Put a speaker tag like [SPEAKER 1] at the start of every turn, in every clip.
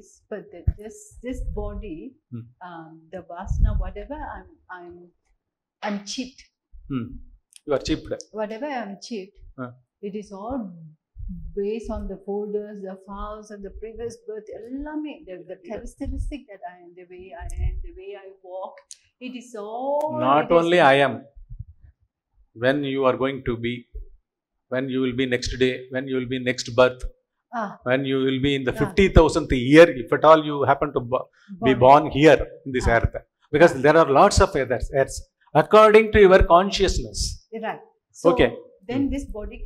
[SPEAKER 1] is, but this body, the vasana, whatever I'm chipped.
[SPEAKER 2] You are chipped.
[SPEAKER 1] Whatever I'm chipped, it is all based on the folders, the files, and the previous birth. The characteristic that I am, the way I am, the way I walk, it is all.
[SPEAKER 2] Not only I am. When you are going to be, when you will be next day, when you will be next birth, when you will be in the 50,000th year, if at all you happen to be born here in this earth. Because there are lots of earths, according to your consciousness.
[SPEAKER 1] Right. So
[SPEAKER 2] okay.
[SPEAKER 1] Then this body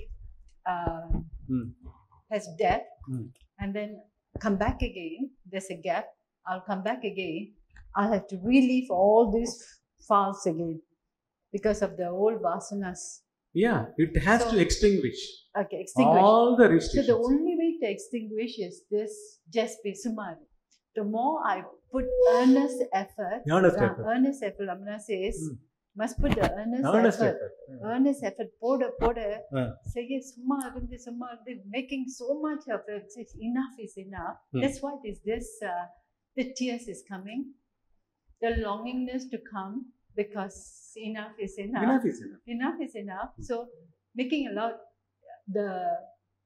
[SPEAKER 1] has death, and then come back again. There's a gap. I'll come back again. I'll have to relive all these files again because of the old vasanas.
[SPEAKER 2] Yeah, it has to extinguish.
[SPEAKER 1] Okay, extinguish.
[SPEAKER 2] All the restrictions.
[SPEAKER 1] So the only way to extinguish is this just be sumari. The more I put earnest effort, Ramana says, must put the earnest effort. Earnest effort, poda, say summa, making so much of it, enough is enough. That's what is this, the tears is coming, the longingness to come, because enough is enough.
[SPEAKER 2] Enough is enough.
[SPEAKER 1] Enough is enough. So making a lot, the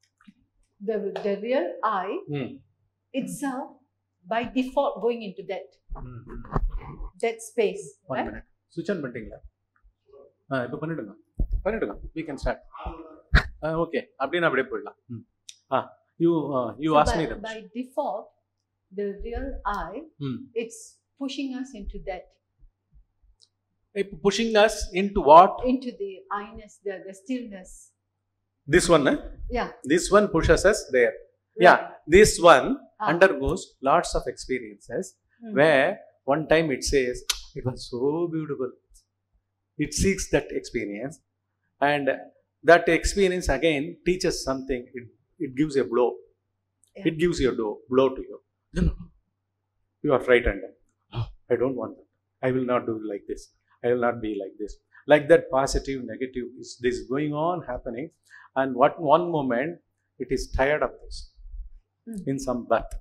[SPEAKER 1] real I itself by default going into that space.
[SPEAKER 2] 1 minute. Switch on பண்ணிட்டீங்களா? இப்போ பண்ணிடுங்க. We can start. Okay. அப்படினா அப்படியே போயிடலாம். You ask me that.
[SPEAKER 1] By default, the real I, it's pushing us into that.
[SPEAKER 2] Pushing us into what?
[SPEAKER 1] Into the I-ness, the stillness.
[SPEAKER 2] This one,
[SPEAKER 1] Yeah.
[SPEAKER 2] This one pushes us there. Right. Yeah. This one undergoes lots of experiences where one time it says, it was so beautiful. It seeks that experience, and that experience again teaches something. It gives a blow. Yeah. It gives you a blow to you. You are frightened. Oh, I don't want that. I will not do like this. I will not be like this. Like that positive, negative, this is going on happening. And one moment, it is tired of this in some birth.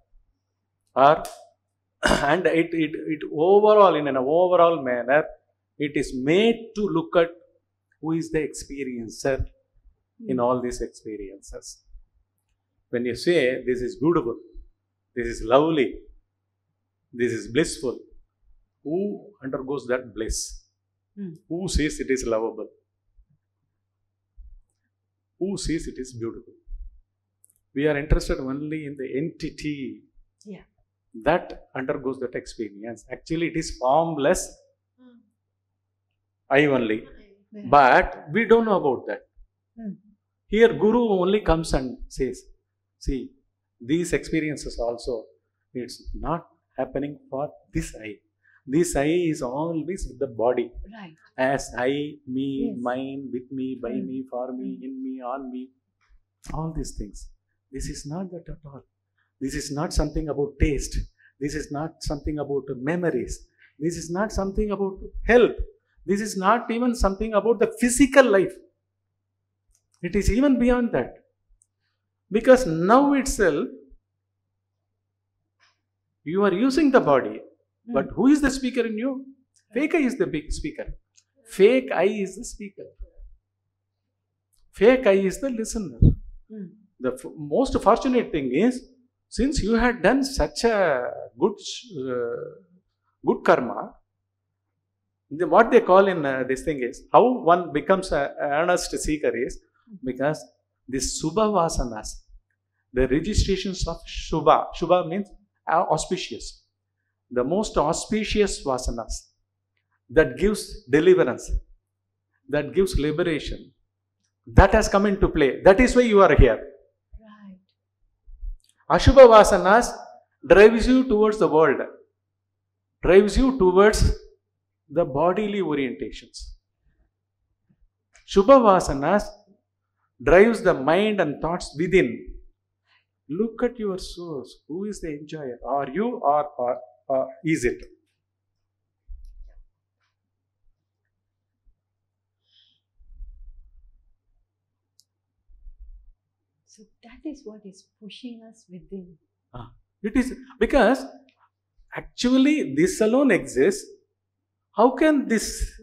[SPEAKER 2] And it overall, in an overall manner, it is made to look at who is the experiencer in all these experiences. When you say, this is beautiful, this is lovely, this is blissful, who undergoes that bliss? Who says it is lovable? Who says it is beautiful? We are interested only in the entity that undergoes that experience. Actually, it is formless, I only. But we don't know about that. Here, Guru only comes and says, see, these experiences also, it's not happening for this I. This I is always with the body.
[SPEAKER 1] Right.
[SPEAKER 2] As I, me, mine, with me, by me, for me, in me, on me. All these things. This is not that at all. This is not something about taste. This is not something about memories. This is not something about health. This is not even something about the physical life. It is even beyond that. Because now itself, you are using the body. But who is the speaker in you? Fake I is the big speaker. Fake I is the speaker. Fake I is the listener. The most fortunate thing is, since you had done such a good karma, what they call in this thing is, how one becomes an earnest seeker is, because this Subha Vasanas, the registrations of Shubha means auspicious. The most auspicious vasanas that gives deliverance, that gives liberation, that has come into play. That is why you are here.
[SPEAKER 1] Right.
[SPEAKER 2] Ashubha vasanas drives you towards the world, drives you towards the bodily orientations. Shubha vasanas drives the mind and thoughts within. Look at your source. Who is the enjoyer? Are you or is it?
[SPEAKER 1] So that is what is pushing us within.
[SPEAKER 2] It is because actually this alone exists. How can this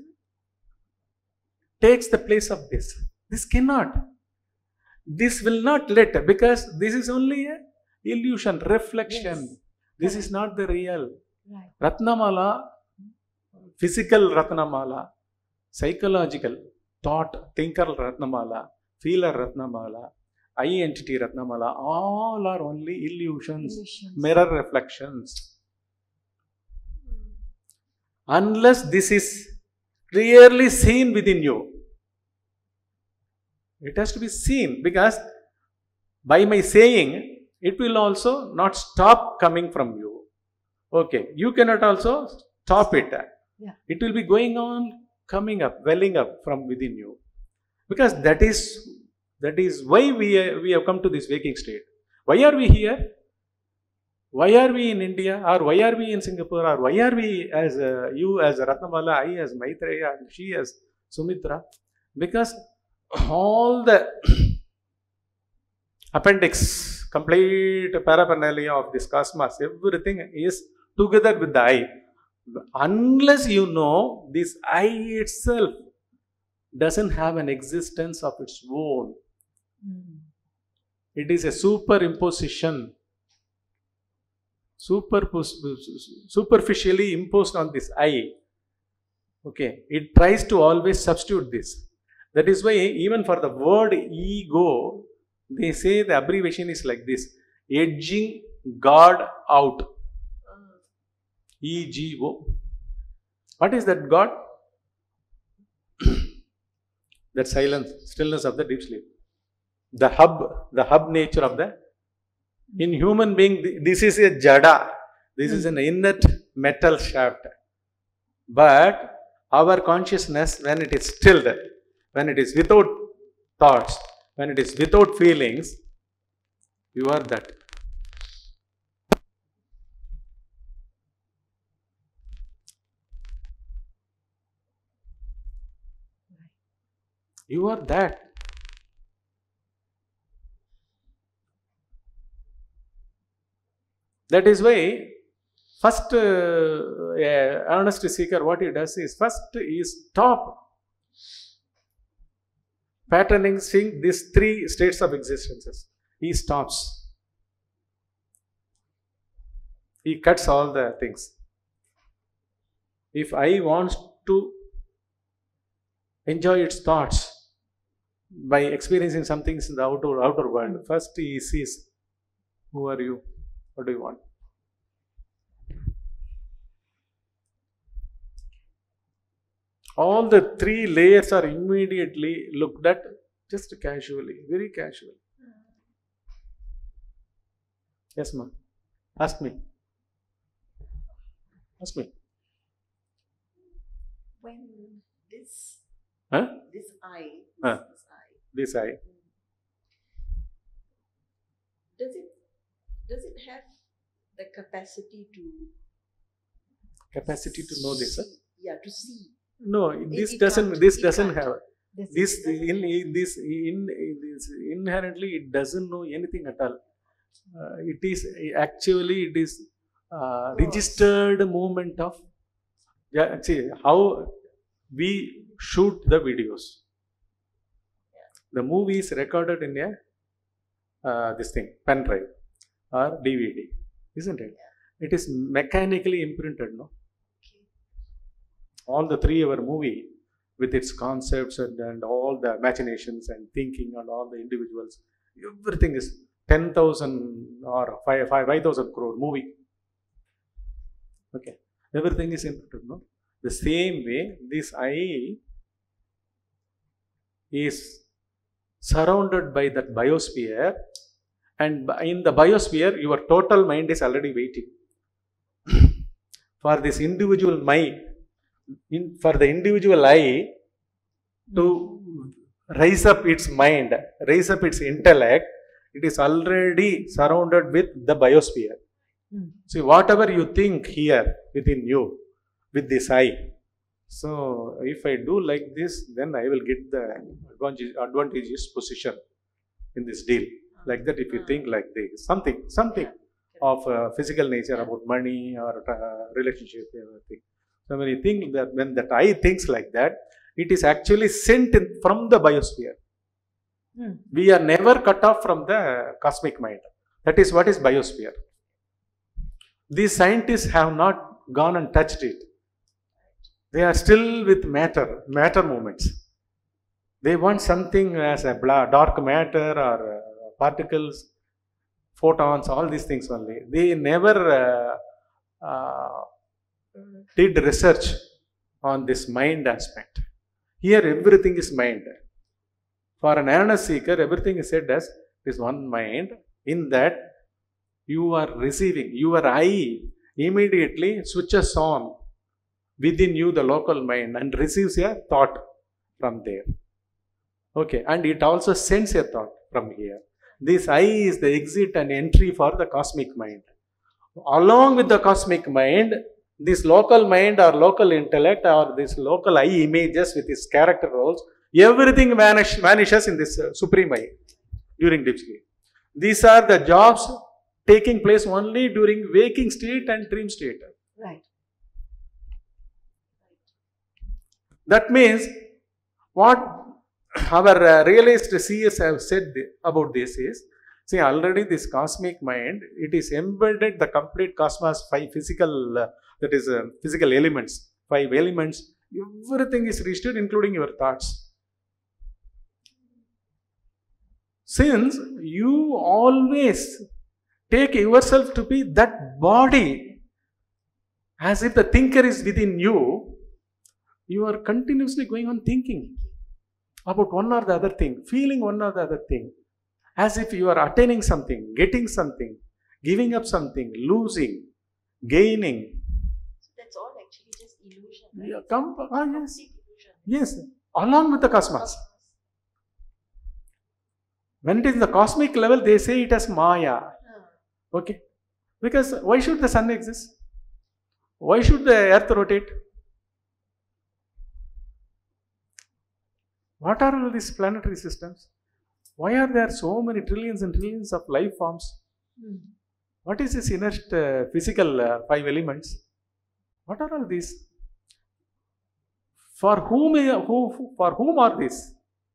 [SPEAKER 2] takes the place of this? This cannot. This will not let, because this is only a illusion, reflection.
[SPEAKER 1] Yes.
[SPEAKER 2] This is not the real.
[SPEAKER 1] Right.
[SPEAKER 2] Ratnamala, physical Ratnamala, psychological, thought, thinker Ratnamala, feeler Ratnamala, I entity Ratnamala, all are only illusions, mirror reflections. Unless this is clearly seen within you. It has to be seen, because by my saying, it will also not stop coming from you. Okay, you cannot also stop it.
[SPEAKER 1] Yeah.
[SPEAKER 2] It will be going on, coming up, welling up from within you. Because that is why we have come to this waking state. Why are we here? Why are we in India? Or why are we in Singapore? Or why are we as you as Ratnamala, I as Maitreya, and she as Sumitra? Because all the appendix, complete paraphernalia of this cosmos, everything is together with the I. Unless you know, this I itself doesn't have an existence of its own. It is a superimposition, superficially imposed on this I. Okay, it tries to always substitute this. That is why even for the word ego, they say the abbreviation is like this: edging God out. EGO. What is that God? That silence, stillness of the deep sleep. The hub nature of the. In human being, this is a jada. This is an inert metal shaft. But our consciousness, when it is stilled, when it is without thoughts, when it is without feelings, you are that. You are that. That is why first earnest seeker, what he does is, first he stop patterning, seeing these three states of existences. He stops. He cuts all the things. If I wants to enjoy its thoughts by experiencing some things in the outer world, first he sees, who are you? What do you want? All the three layers are immediately looked at just casually, very casually. Yes, ma'am. Ask me. Ask me.
[SPEAKER 3] When this
[SPEAKER 2] Huh?
[SPEAKER 3] this I,
[SPEAKER 2] Huh.
[SPEAKER 3] this I,
[SPEAKER 2] This I.
[SPEAKER 3] does it have the capacity to
[SPEAKER 2] know this? Huh?
[SPEAKER 3] see? Yeah, to see.
[SPEAKER 2] No, this
[SPEAKER 3] It
[SPEAKER 2] doesn't.
[SPEAKER 3] can't-
[SPEAKER 2] This
[SPEAKER 3] it
[SPEAKER 2] doesn't
[SPEAKER 3] can't.
[SPEAKER 2] have.
[SPEAKER 1] This
[SPEAKER 2] This inherently it doesn't know anything at all. It is actually it is registered movement of. Yeah, see how we shoot the videos. The movie is recorded in a this thing, pen drive or DVD, isn't it? It is mechanically imprinted, no? All the 3 hour movie with its concepts and all the imaginations and thinking and all the individuals, everything is 10,000 or 5,000 crore movie. Okay, everything is imprinted, no? The same way, this I is surrounded by that biosphere, and in the biosphere, your total mind is already waiting for this individual mind. For the individual I to raise up its mind, raise up its intellect, it is already surrounded with the biosphere. See, whatever you think here within you, with this I. So, if I do like this, then I will get the advantageous position in this deal. Like that, if you think like this, something.
[SPEAKER 3] Correct.
[SPEAKER 2] of physical nature, about money or relationship, everything. So when you think that, when that I thinks like that, it is actually sent in from the biosphere. We are never cut off from the cosmic mind. That is what is biosphere. These scientists have not gone and touched it. They are still with matter movements. They want something as a dark matter or particles, photons, all these things only. They never did research on this mind aspect. Here everything is mind. For an awareness seeker, everything is said as this one mind. In that you are receiving, your eye immediately switches on within you the local mind and receives a thought from there. Okay, and it also sends a thought from here. This eye is the exit and entry for the cosmic mind. Along with the cosmic mind, this local mind or local intellect or this local eye images with its character roles, everything vanishes in this supreme eye during deep sleep. These are the jobs taking place only during waking state and dream state.
[SPEAKER 1] Right.
[SPEAKER 2] That means what our realized seers have said about this is, see, already this cosmic mind, it is embedded the complete cosmos, 5 physical, physical elements, 5 elements, everything is registered including your thoughts. Since you always take yourself to be that body, as if the thinker is within you, you are continuously going on thinking about one or the other thing, feeling one or the other thing, as if you are attaining something, getting something, giving up something, losing, gaining.
[SPEAKER 3] So that's all actually just illusion, right?
[SPEAKER 2] Yeah, yes. Yes, along with the cosmos. When it is in the cosmic level, they say it as Maya. Okay. Because why should the sun exist? Why should the earth rotate? What are all these planetary systems? Why are there so many trillions and trillions of life forms? What is this inert physical 5 elements? What are all these? For whom are these?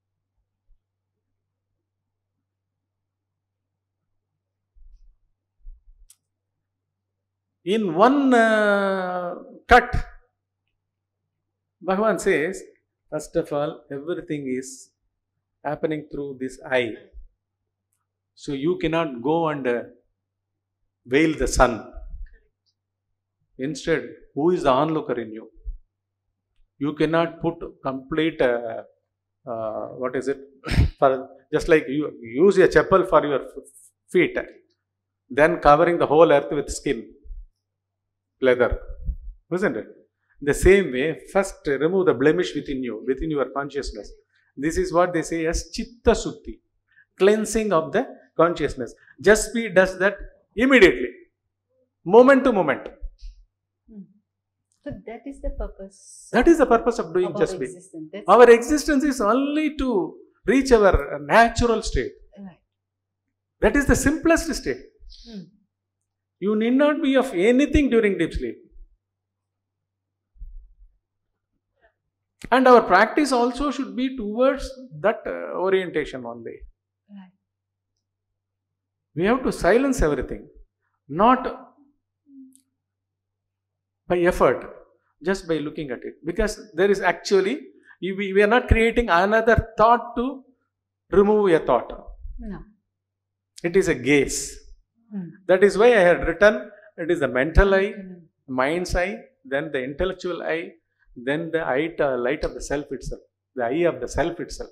[SPEAKER 2] In one cut, Bhagavan says, first of all, everything is happening through this eye. So you cannot go and veil the sun. Instead, who is the onlooker in you? You cannot put complete, what is it? For just like you use a chapel for your feet, then covering the whole earth with skin, leather, isn't it? The same way, first remove the blemish within you, within your consciousness. This is what they say as Chitta Sutti, cleansing of the consciousness. Just Speed does that immediately, moment to moment.
[SPEAKER 1] So that is the purpose.
[SPEAKER 2] That is the purpose of doing Just Speed.
[SPEAKER 1] Existence.
[SPEAKER 2] Our existence is only to reach our natural state.
[SPEAKER 1] Right.
[SPEAKER 2] That is the simplest state. You need not be of anything during deep sleep. And our practice also should be towards that orientation only.
[SPEAKER 1] Right.
[SPEAKER 2] We have to silence everything, not by effort, just by looking at it. Because there is actually, we are not creating another thought to remove a thought.
[SPEAKER 1] No.
[SPEAKER 2] It is a gaze. That is why I had written, it is the mental eye, mind's eye, then the intellectual eye, then the light of the self itself, the eye of the self itself.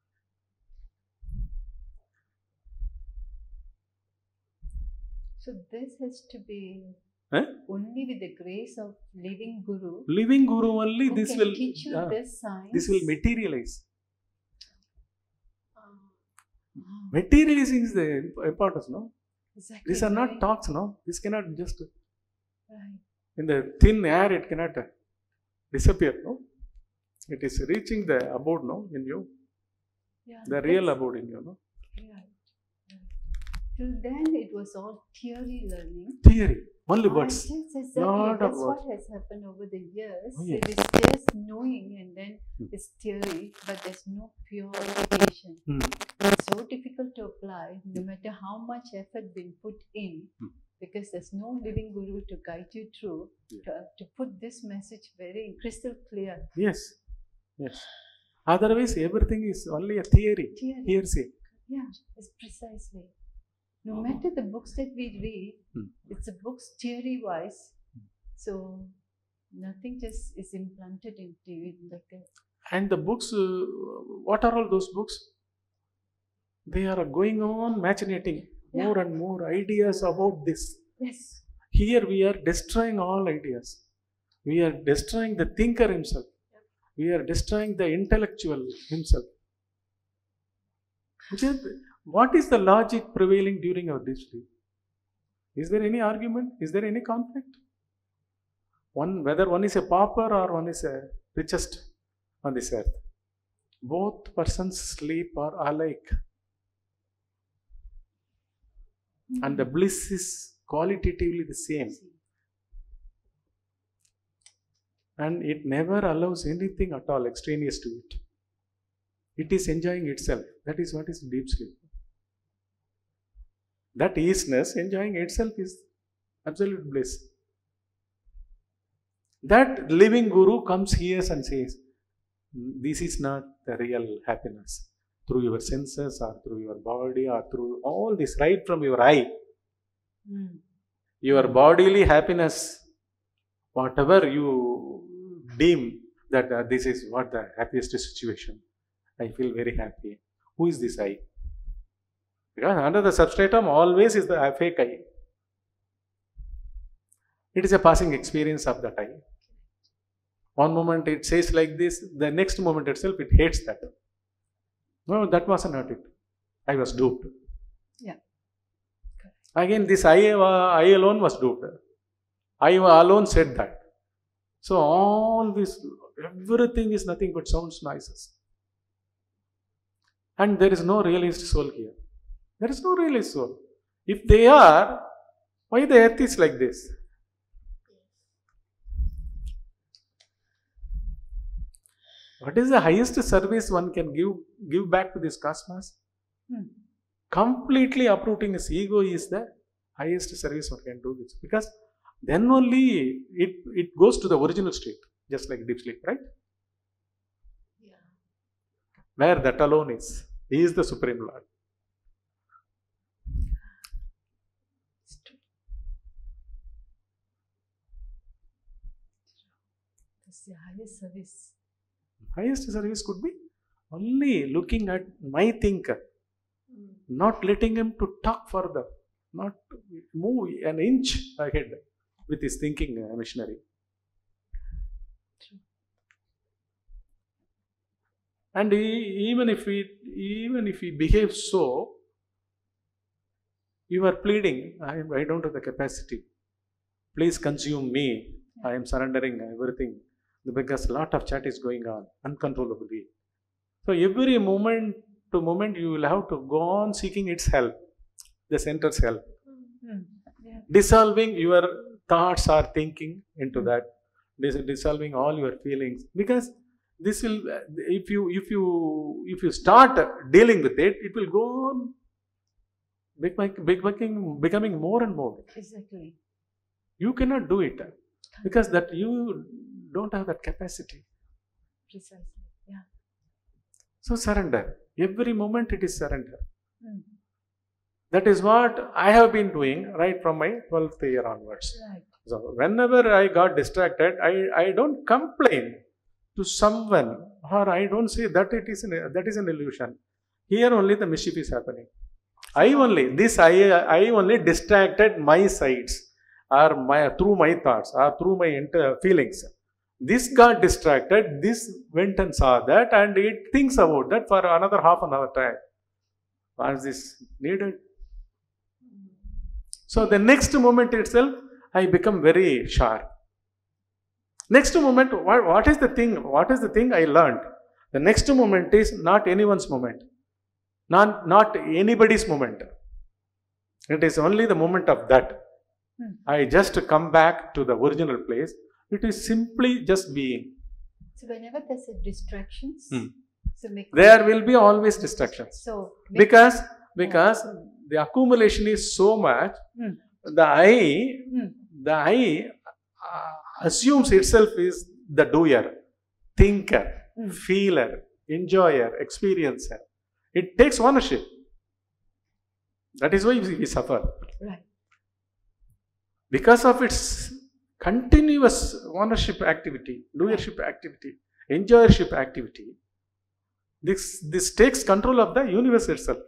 [SPEAKER 1] So this has to be only with the grace of living Guru.
[SPEAKER 2] Living Guru only, this will
[SPEAKER 1] teach you this science.
[SPEAKER 2] This will materialize. Materializing is the importance, no?
[SPEAKER 1] Exactly.
[SPEAKER 2] These are not talks, no? This cannot just,
[SPEAKER 1] right.
[SPEAKER 2] In the thin air, it cannot disappear, no? It is reaching the abode, no, in you.
[SPEAKER 1] Yeah,
[SPEAKER 2] the real abode in you, no?
[SPEAKER 1] Yeah. Till then, it was all theory learning.
[SPEAKER 2] Theory, only words.
[SPEAKER 1] Yes, exactly.
[SPEAKER 2] Lot of
[SPEAKER 1] That's
[SPEAKER 2] words.
[SPEAKER 1] what has happened over the years.
[SPEAKER 2] Oh, yes.
[SPEAKER 1] It is just knowing and then it's theory, but there's no purification. It's so difficult to apply, no matter how much effort being put in, because there's no living guru to guide you through to put this message very crystal clear.
[SPEAKER 2] Yes, yes. Otherwise, everything is only a theory. Hearsay.
[SPEAKER 1] Yeah, it's precisely. No matter the books that we read, it's a books theory-wise. So nothing just is implanted into you like a.
[SPEAKER 2] And the books, what are all those books? They are going on machinating more and more ideas about this.
[SPEAKER 1] Yes.
[SPEAKER 2] Here we are destroying all ideas. We are destroying the thinker himself. We are destroying the intellectual himself. What is the logic prevailing during our deep sleep? Is there any argument? Is there any conflict? Whether one is a pauper or one is a richest on this earth, both persons sleep are alike. And the bliss is qualitatively the same. And it never allows anything at all extraneous to it. It is enjoying itself. That is what is deep sleep. That easiness, enjoying itself, is absolute bliss. That living guru comes here and says, this is not the real happiness. Through your senses or through your body or through all this, right from your eye. Your bodily happiness, whatever you deem that this is what the happiest situation. I feel very happy. Who is this I? Because under the substratum always is the fake I. It is a passing experience of that I. One moment it says like this, the next moment itself it hates that. No, that wasn't it. I was duped.
[SPEAKER 1] Yeah.
[SPEAKER 2] Again, this I alone was duped. I alone said that. So all this, everything is nothing but sounds, noises. And there is no realized soul here. There is no realized soul. If they are, why the earth is like this? What is the highest service one can give back to this cosmos? Completely uprooting his ego is the highest service one can do this. Because then only it goes to the original state, just like deep sleep, right?
[SPEAKER 3] Yeah.
[SPEAKER 2] Where that alone is. He is the Supreme Lord.
[SPEAKER 1] That's the highest service.
[SPEAKER 2] Highest service could be only looking at my thinker, not letting him to talk further, not move an inch ahead with his thinking machinery. And even if we behave so, you are pleading, I don't have the capacity. Please consume me. I am surrendering everything. Because a lot of chat is going on uncontrollably. So every moment to moment you will have to go on seeking its help, the center's help. Dissolving your thoughts or thinking into that, dissolving all your feelings. Because this will, if you start dealing with it, it will go on becoming more and more.
[SPEAKER 1] Exactly.
[SPEAKER 2] You cannot do it because that you don't have that capacity.
[SPEAKER 1] Precisely. Yeah.
[SPEAKER 2] So surrender. Every moment it is surrender. That is what I have been doing right from my 12th year onwards.
[SPEAKER 1] Right.
[SPEAKER 2] So whenever I got distracted, I don't complain to someone, or I don't say that that is an illusion. Here only the mischief is happening. I only distracted my sides, or through my thoughts, or through my feelings. This got distracted, this went and saw that, and it thinks about that for another half an hour time. Was this needed? So the next moment itself, I become very sharp. Next moment, what is the thing? What is the thing I learned? The next moment is not anyone's moment, not anybody's moment. It is only the moment of that. I just come back to the original place. It is simply just being.
[SPEAKER 1] So whenever there's a distractions, so
[SPEAKER 2] there will be always distractions.
[SPEAKER 1] So
[SPEAKER 2] because the accumulation is so much, the I assumes itself is the doer, thinker, feeler, enjoyer, experiencer. It takes ownership. That is why we suffer.
[SPEAKER 1] Right.
[SPEAKER 2] Because of its continuous ownership activity, doership activity, enjoyership activity, this takes control of the universe itself.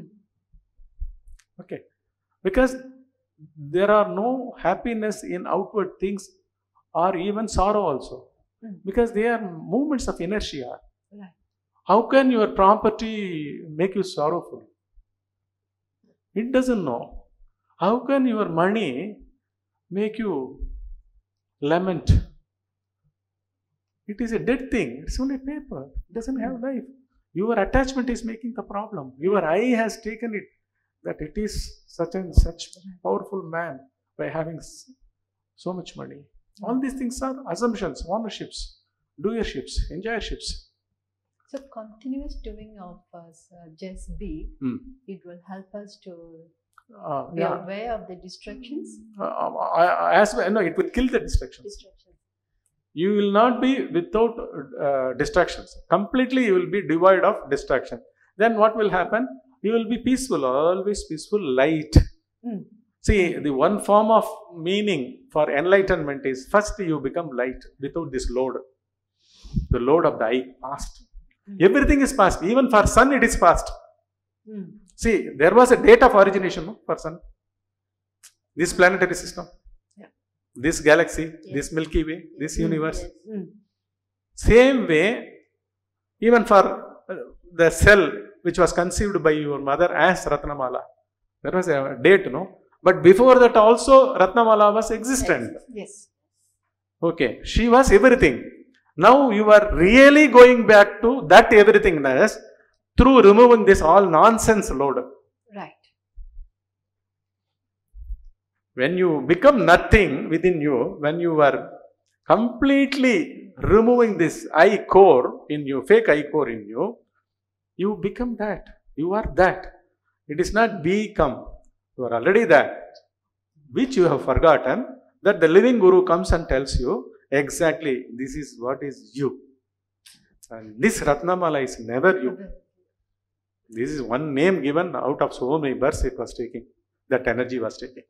[SPEAKER 2] Okay. Because there are no happiness in outward things or even sorrow also. Because they are movements of inertia.
[SPEAKER 1] Right.
[SPEAKER 2] How can your property make you sorrowful? It doesn't know. How can your money make you lament? It is a dead thing. It's only paper. It doesn't have life. Your attachment is making the problem. Your eye has taken it that it is such and such powerful man by having so much money. All these things are assumptions, ownerships, doerships, enjoyerships.
[SPEAKER 1] So continuous doing of us just be, it will help us to be aware of the distractions.
[SPEAKER 2] As well, no, it will kill the distractions. You will not be without distractions. Completely you will be devoid of distraction. Then what will happen? You will be peaceful, always peaceful, light. See, the one form of meaning for enlightenment is first you become light without this load. The load of the eye, past. Everything is past. Even for sun it is past. See, there was a date of origination for sun. This planetary system. This galaxy, this Milky Way, this universe. Same way, even for the cell which was conceived by your mother as Ratnamala, there was a date, no? But before that also Ratnamala was existent.
[SPEAKER 1] Yes.
[SPEAKER 2] Okay, she was everything. Now you are really going back to that everythingness through removing this all nonsense load.
[SPEAKER 1] Right.
[SPEAKER 2] When you become nothing within you, when you are completely removing this I core in you, fake I core in you, you become that. You are that. It is not become. You are already that. Which you have forgotten, that the living Guru comes and tells you, exactly, this is what is you. And this Ratnamala is never you. This is one name given out of so many births it was taking. That energy was taking.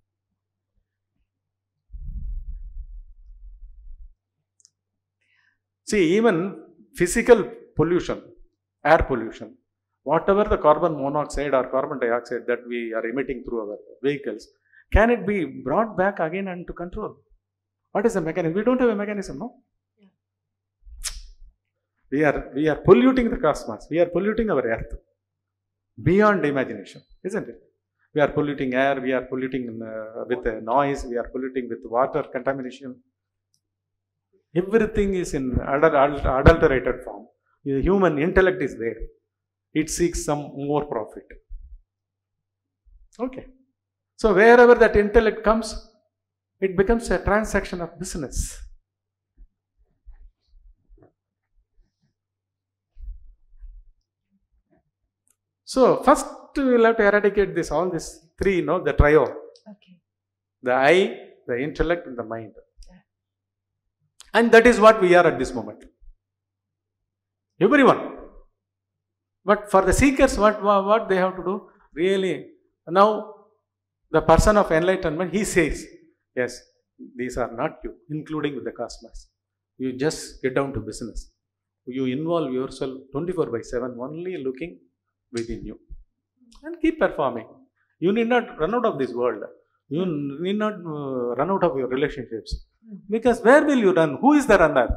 [SPEAKER 2] See, even physical pollution, air pollution, whatever the carbon monoxide or carbon dioxide that we are emitting through our vehicles, can it be brought back again into control? What is the mechanism? We don't have a mechanism, no? Yeah. We are polluting the cosmos. We are polluting our earth beyond imagination, isn't it? We are polluting air. We are polluting with noise. We are polluting with water contamination. Everything is in adulterated form. The human intellect is there. It seeks some more profit. Okay. So wherever that intellect comes, it becomes a transaction of business. So first we will have to eradicate this, all these three, the trio.
[SPEAKER 1] Okay.
[SPEAKER 2] The I, the intellect and the mind. And that is what we are at this moment. Everyone. But for the seekers, what they have to do? Really, now the person of enlightenment, he says, yes, these are not you, including with the cosmos. You just get down to business. You involve yourself 24/7, only looking within you. And keep performing. You need not run out of this world. You need not run out of your relationships. Because where will you run? Who is the runner?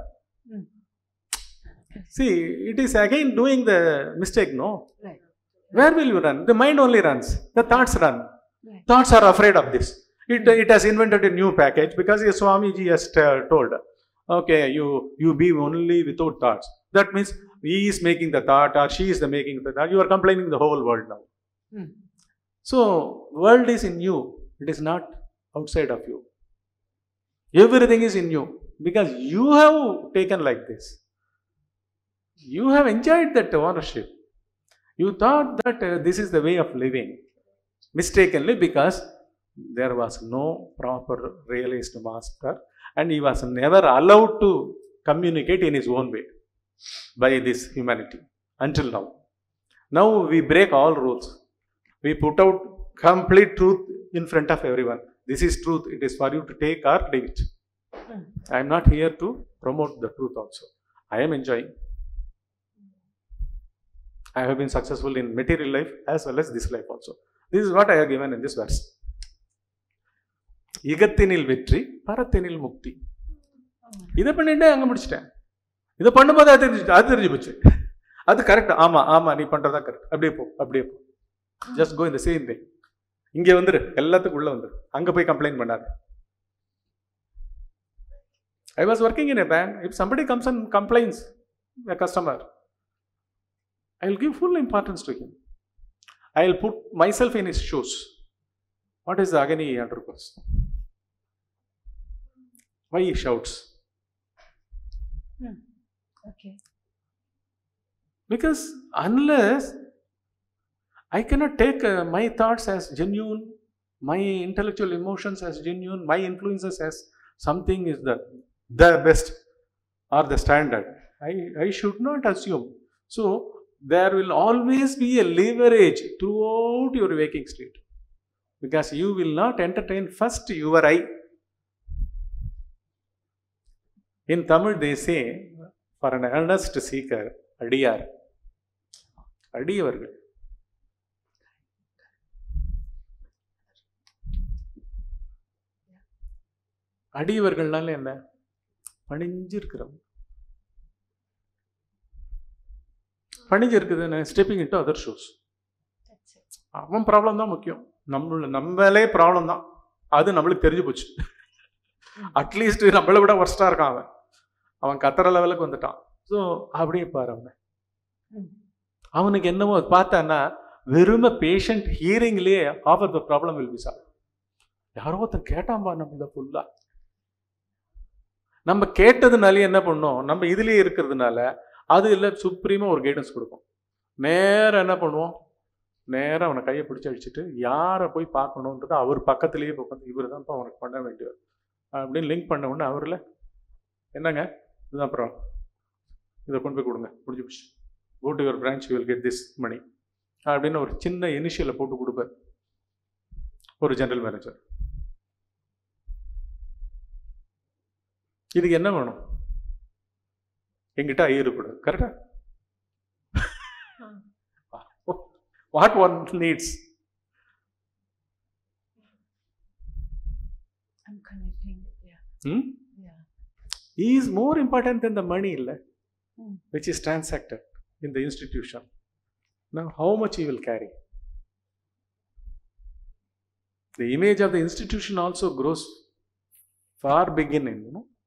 [SPEAKER 2] See, it is again doing the mistake, no?
[SPEAKER 1] Right.
[SPEAKER 2] Where will you run? The mind only runs. The thoughts run.
[SPEAKER 1] Right.
[SPEAKER 2] Thoughts are afraid of this. It has invented a new package because Swamiji has told, okay, you be only without thoughts. That means he is making the thought or she is making the thought. You are complaining the whole world now. So, world is in you. It is not outside of you. Everything is in you because you have taken like this. You have enjoyed that ownership. You thought that this is the way of living mistakenly because there was no proper realized master and he was never allowed to communicate in his own way by this humanity until now. Now we break all rules. We put out complete truth in front of everyone. This is truth. It is for you to take or leave it. I am not here to promote the truth also. I am enjoying. I have been successful in material life as well as this life also. This is what I have given in this verse. இகத்தினில் வெற்றி பரத்தினில் முக்தி. இதை பண்ணிட்டு அங்கே முடிச்சிட்டேன். இதை பண்ணும்போது அது தெரிஞ்சு போச்சு. அது கரெக்ட். ஆமா நீ பண்றதா கரெக்ட். அப்படியே போ. ஜஸ்ட் கோ இந்த சேம் வே. இங்கே வந்துரு, எல்லாத்துக்கும் உள்ள வந்துரு. அங்கே போய் கம்ப்ளைண்ட் பண்ணாரு. I was working in a bank. If somebody comes and complains, a customer, I will give full importance to him. I will put myself in his shoes. What is the agony he undergoes? Why he shouts?
[SPEAKER 1] Okay.
[SPEAKER 2] Because unless I cannot take my thoughts as genuine, my intellectual emotions as genuine, my influences as something is the best or the standard, I should not assume. So, there will always be a leverage throughout your waking state. Because you will not entertain first your I. In Tamil they say, for an earnest seeker, Adiyar. Adiyavargal. அடியவர்கள்னால என்ன? பணிஞ்சு இருக்கிறவங்க. பணிஞ்சு இருக்குது stepping into other shoes. அவன் problem தான் முக்கியம். நம்மளே problem தான். அது நம்மளுக்கு தெரிஞ்சு போச்சு. அட்லீஸ்ட் நம்மளை விட ஒர்ஸ்டா இருக்கான் அவன் கத்துற லெவலுக்கு வந்துட்டான். ஸோ அப்படியே பாரு அவனுக்கு என்னவோ பார்த்தான்னா வெறுமை பேஷண்ட் ஹியரிங்லேயே of the problem will be solve. யாரோ ஒருத்தன் கேட்டான்பா நம்ம ஃபுல்லா. நம்ம கேட்டதுனாலே என்ன பண்ணோம், நம்ம இதுலேயே இருக்கிறதுனால அது இல்லை சுப்ரீமாக ஒரு கைடன்ஸ் கொடுக்கும். நேராக என்ன பண்ணுவோம், நேராக அவனை கையை பிடிச்சி அடிச்சுட்டு யாரை போய் பார்க்கணுன்றது அவர் பக்கத்துலேயே உட்காந்து இவர் தான்ப்பா அவனுக்கு பண்ண வேண்டியவர் அப்படின்னு லிங்க் பண்ண உடனே அவரில் என்னங்க இதுதான் அப்புறம் இதை கொண்டு போய் கொடுங்க முடிஞ்சு போச்சு, go to your branch you will get this money அப்படின்னு ஒரு சின்ன இனிஷியலை போட்டு கொடுப்பார் ஒரு ஜெனரல் மேனேஜர். இதுக்கு என்ன வேணும், எங்கிட்ட ஐயர் கூடாது. கரெக்டா? What one needs?
[SPEAKER 1] I'm connecting. Yeah. Yeah.
[SPEAKER 2] He is more important than the money, which is transacted in the institution. Now, how much he will carry? The image of the institution also grows far beginning.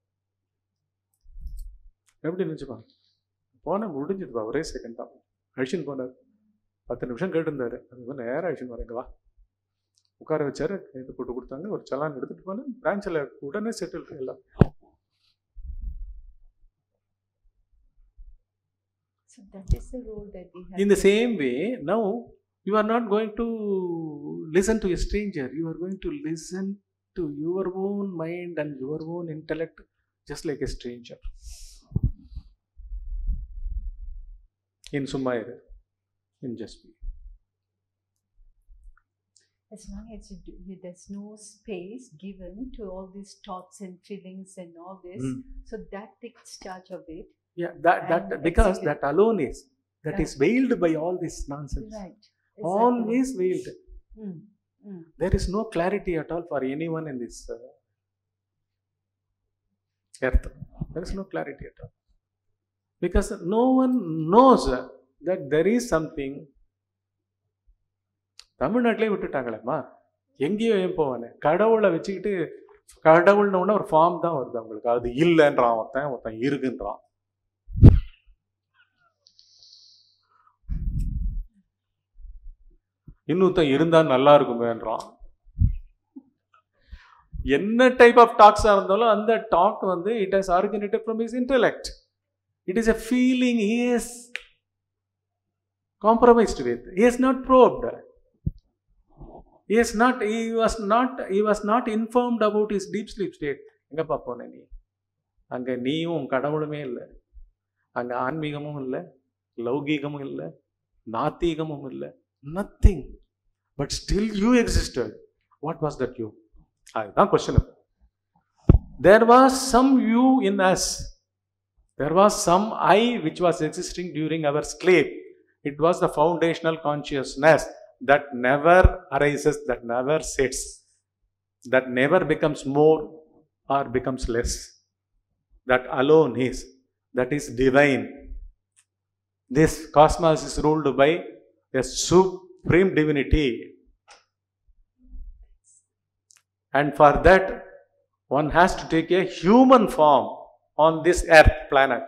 [SPEAKER 2] எப்படி நினச்சிப்பாங்க, போன முடிஞ்சதுப்பா ஒரே second தான் அழிச்சுன்னு போனார். 10 நிமிஷம் கேட்டுருந்தாரு, அது நேரம் அழிச்சுன்னு வரேங்க வா உட்கார வச்சாரு, இது போட்டு கொடுத்தாங்க, ஒரு சலான் எடுத்துட்டு போனேன், பிரான்ச்சில் உடனே செட்டில் எல்லாம்.
[SPEAKER 1] So that is the role that we have.
[SPEAKER 2] In the same way, now you are not going to listen to a stranger. You are going to listen to your own mind and your own intellect, just like a stranger. In Sumayra, in just be.
[SPEAKER 1] As long as there's no space given to all these thoughts and feelings and all this, so that takes charge of it.
[SPEAKER 2] Yeah, that because that alone is, that is veiled by all this nonsense.
[SPEAKER 1] Right. Exactly.
[SPEAKER 2] Always veiled. There is no clarity at all for anyone in this earth. There is no clarity at all. Because no one knows that there is something. தமிழ்நாட்டிலே விட்டுட்டாங்களேம்மா, எங்கேயோ ஏன் போவானே, கடவுளை வச்சுக்கிட்டு கடவுள்னு ஒரு form தான் வருது அவங்களுக்கு. அது இல்லைன்றான் ஒருத்தன் இருக்குன்றான். இன்னொருத்தன் இருந்தால் நல்லா இருக்குமேன்றான். என்ன டைப் ஆஃப் டாக்ஸாக இருந்தாலும் அந்த டாக் வந்து it has originated from his intellect. It is a feeling he is compromised with. He is not probed. He was not informed about his deep sleep state. எங்கப்பா போன நீ? அங்கே நீயும் கடவுளுமே இல்லை, அங்கே ஆன்மீகமும் இல்லை, லௌகீகமும் இல்லை, நாத்திகமும் இல்லை, nothing. But still you existed. What was that you? அதுதான் question. There was some you in us. There was some I which was existing during our sleep. It was the foundational consciousness that never arises, that never sets, that never becomes more or becomes less. That alone is, that is divine. This cosmos is ruled by a supreme divinity. And for that, one has to take a human form on this earth planet.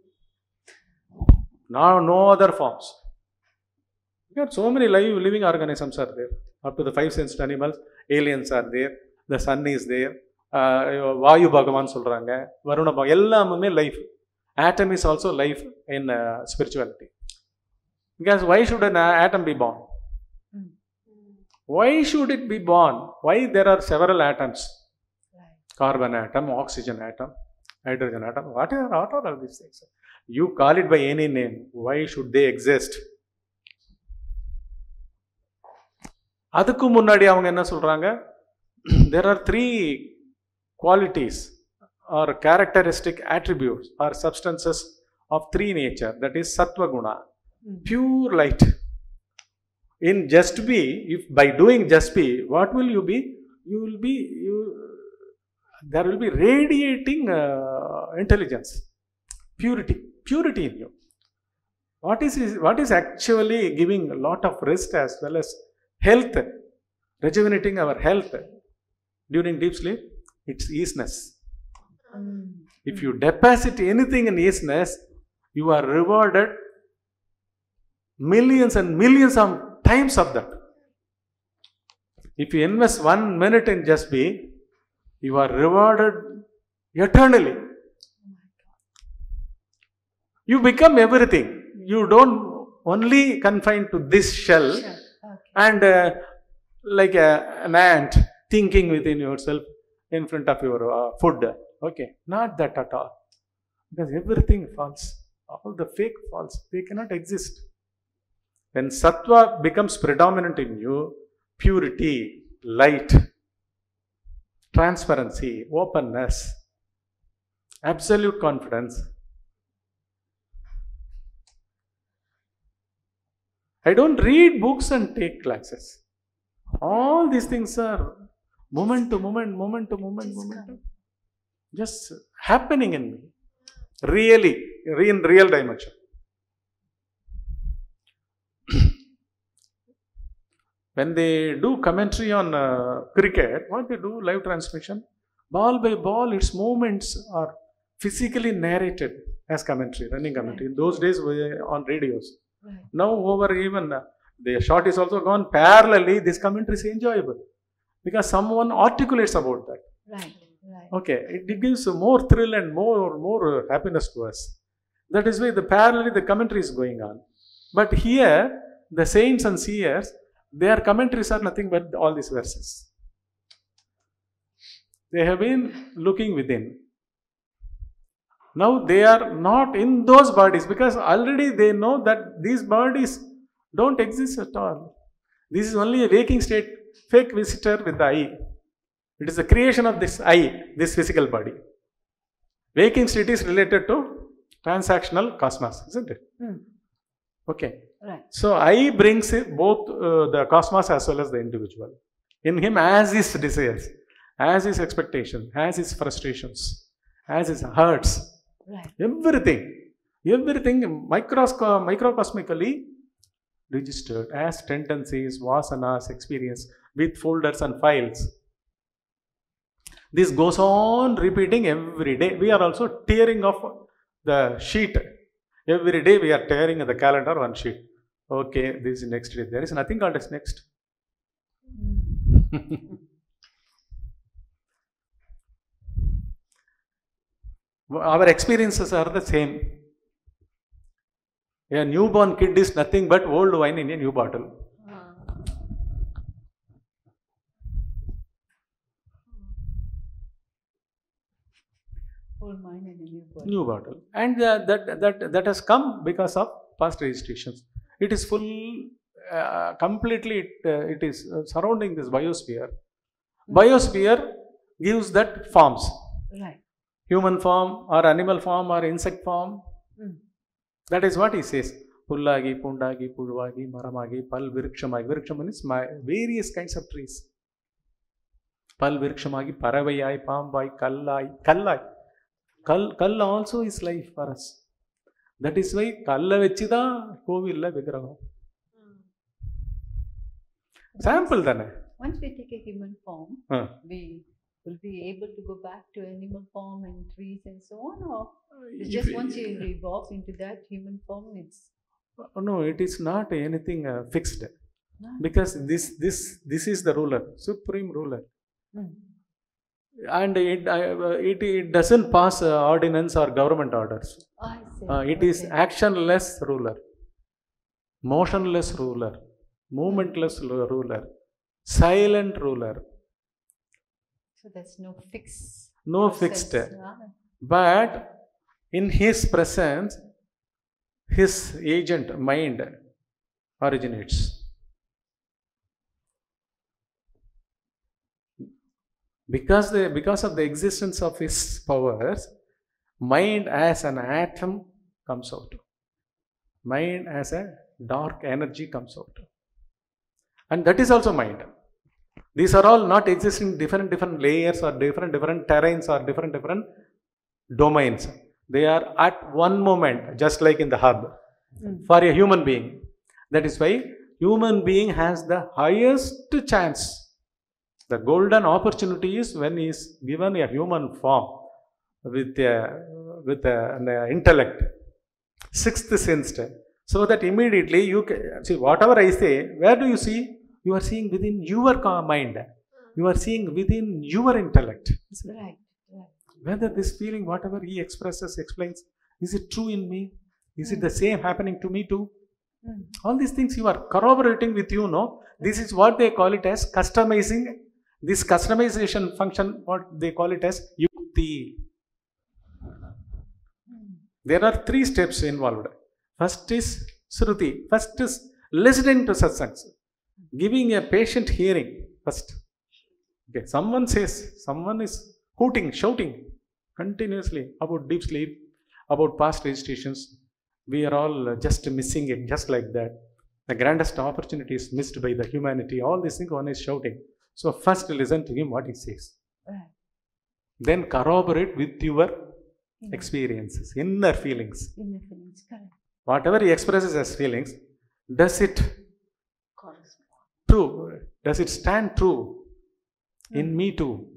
[SPEAKER 2] Now no other forms. You got so many living organisms are there. Up to the 5 sensed animals, aliens are there, the sun is there, Vayu Bhagavan சொல்றாங்க, வருண பகவான், எல்லாமே life. Atom is also life in spirituality. Because why should an atom be born? Why should it be born? Why there are several atoms? Carbon atom, oxygen atom, hydrogen atom, what are all these things? You call it by any name. Why should they exist? அதுக்கு முன்னாடி அவங்க என்ன சொல்றாங்க? There are 3 qualities or characteristic attributes or substances of 3 nature. That is sattva guna, pure light. In just be, if by doing just be, what will you be? You will be, there will be radiating intelligence, purity in you. What is actually giving a lot of rest as well as health, rejuvenating our health during deep sleep? It's easiness. If you deposit anything in easiness, you are rewarded millions and millions of times of that. If you invest 1 minute in just be, you are rewarded eternally. You become everything. You don't only confine to this shell and like an ant thinking within yourself in front of your food. Okay, not that at all. Because everything falls. All the fake falls. They cannot exist. When sattva becomes predominant in you, purity, light, transparency, openness, absolute confidence. I don't read books and take classes. All these things are moment to moment, just happening in me. Really, in real dimension. When they do commentary on cricket, what they do, live transmission, ball by ball, its movements are physically narrated as commentary, running commentary. In those days, we were on radios.
[SPEAKER 1] Right.
[SPEAKER 2] Now, over even the shot is also gone parallelly. This commentary is enjoyable because someone articulates about that.
[SPEAKER 1] Right.
[SPEAKER 2] Okay, it gives more thrill and more happiness to us. That is why parallelly the commentary is going on. But here, the saints and seers, their commentaries are nothing but all these verses. They have been looking within. Now they are not in those bodies because already they know that these bodies don't exist at all. This is only a waking state, fake visitor with the I. It is the creation of this I, this physical body. Waking state is related to transactional cosmos, isn't it? Okay.
[SPEAKER 1] Right.
[SPEAKER 2] So I brings both the cosmos as well as the individual. In him as his desires, as his expectations, as his frustrations, as his hurts.
[SPEAKER 1] Right.
[SPEAKER 2] Everything microcosmically registered as tendencies, vasanas, experience with folders and files. This goes on repeating every day. We are also tearing off the sheet. Every day we are tearing the calendar one sheet. Okay, this is next. There is nothing called as next. Our experiences are the same. A newborn kid is nothing but old wine in a new bottle.
[SPEAKER 1] Old wine in a
[SPEAKER 2] new bottle. And that has come because of past registrations. It is full, completely, it is surrounding this biosphere. Biosphere gives that forms.
[SPEAKER 1] Right.
[SPEAKER 2] Human form or animal form or insect form. That is what he says. Pullagi, Pundagi, Pudvagi, Maramagi, Pal Virkshamagi. Virkshamagi means various kinds of trees. Pal Virkshamagi, Paravayai, Pambai, Kallai. Kalla also is life for us. That is why Kalla Vechida Kovilla Vigraham. Sample then.
[SPEAKER 1] Once we take a human form, we will be able to go back to animal form and trees and so on, or it's just once you evolve into that human form, it's...
[SPEAKER 2] No, it is not anything fixed. No. Because this is the ruler, supreme ruler. And it doesn't pass ordinance or government orders.
[SPEAKER 1] I see.
[SPEAKER 2] It is actionless ruler, motionless ruler, movementless ruler, silent ruler.
[SPEAKER 1] So there's no fixed.
[SPEAKER 2] No fixed. But in his presence, his agent mind originates. Because of the existence of his powers, mind as an atom comes out. Mind as a dark energy comes out. And that is also mind. These are all not existing different layers or different terrains or different domains. They are at one moment, just like in the hub. For a human being. That is why human being has the highest chance. The golden opportunity is when he is given a human form with an intellect, sixth sense, so that immediately you can see whatever I say. Where do you see? You are seeing within your mind. You are seeing within your intellect.
[SPEAKER 1] Right.
[SPEAKER 2] Whether this feeling, whatever he expresses, explains, is it true in me? Is it the same happening to me too? All these things you are corroborating with you, no? This is what they call it as customizing. This customization function, what they call it as yukti. There are 3 steps involved. First is Sruti. First is listening to satsangs. Giving a patient hearing first. Okay, someone says, someone is hooting, shouting continuously about deep sleep, about past registrations. We are all just missing it, just like that. The grandest opportunity is missed by the humanity. All these things one is shouting. So first listen to him what he says. Then corroborate with your experiences, inner feelings.
[SPEAKER 1] Inner feelings, correct.
[SPEAKER 2] Whatever he expresses as feelings, does it true? Does it stand true in me too?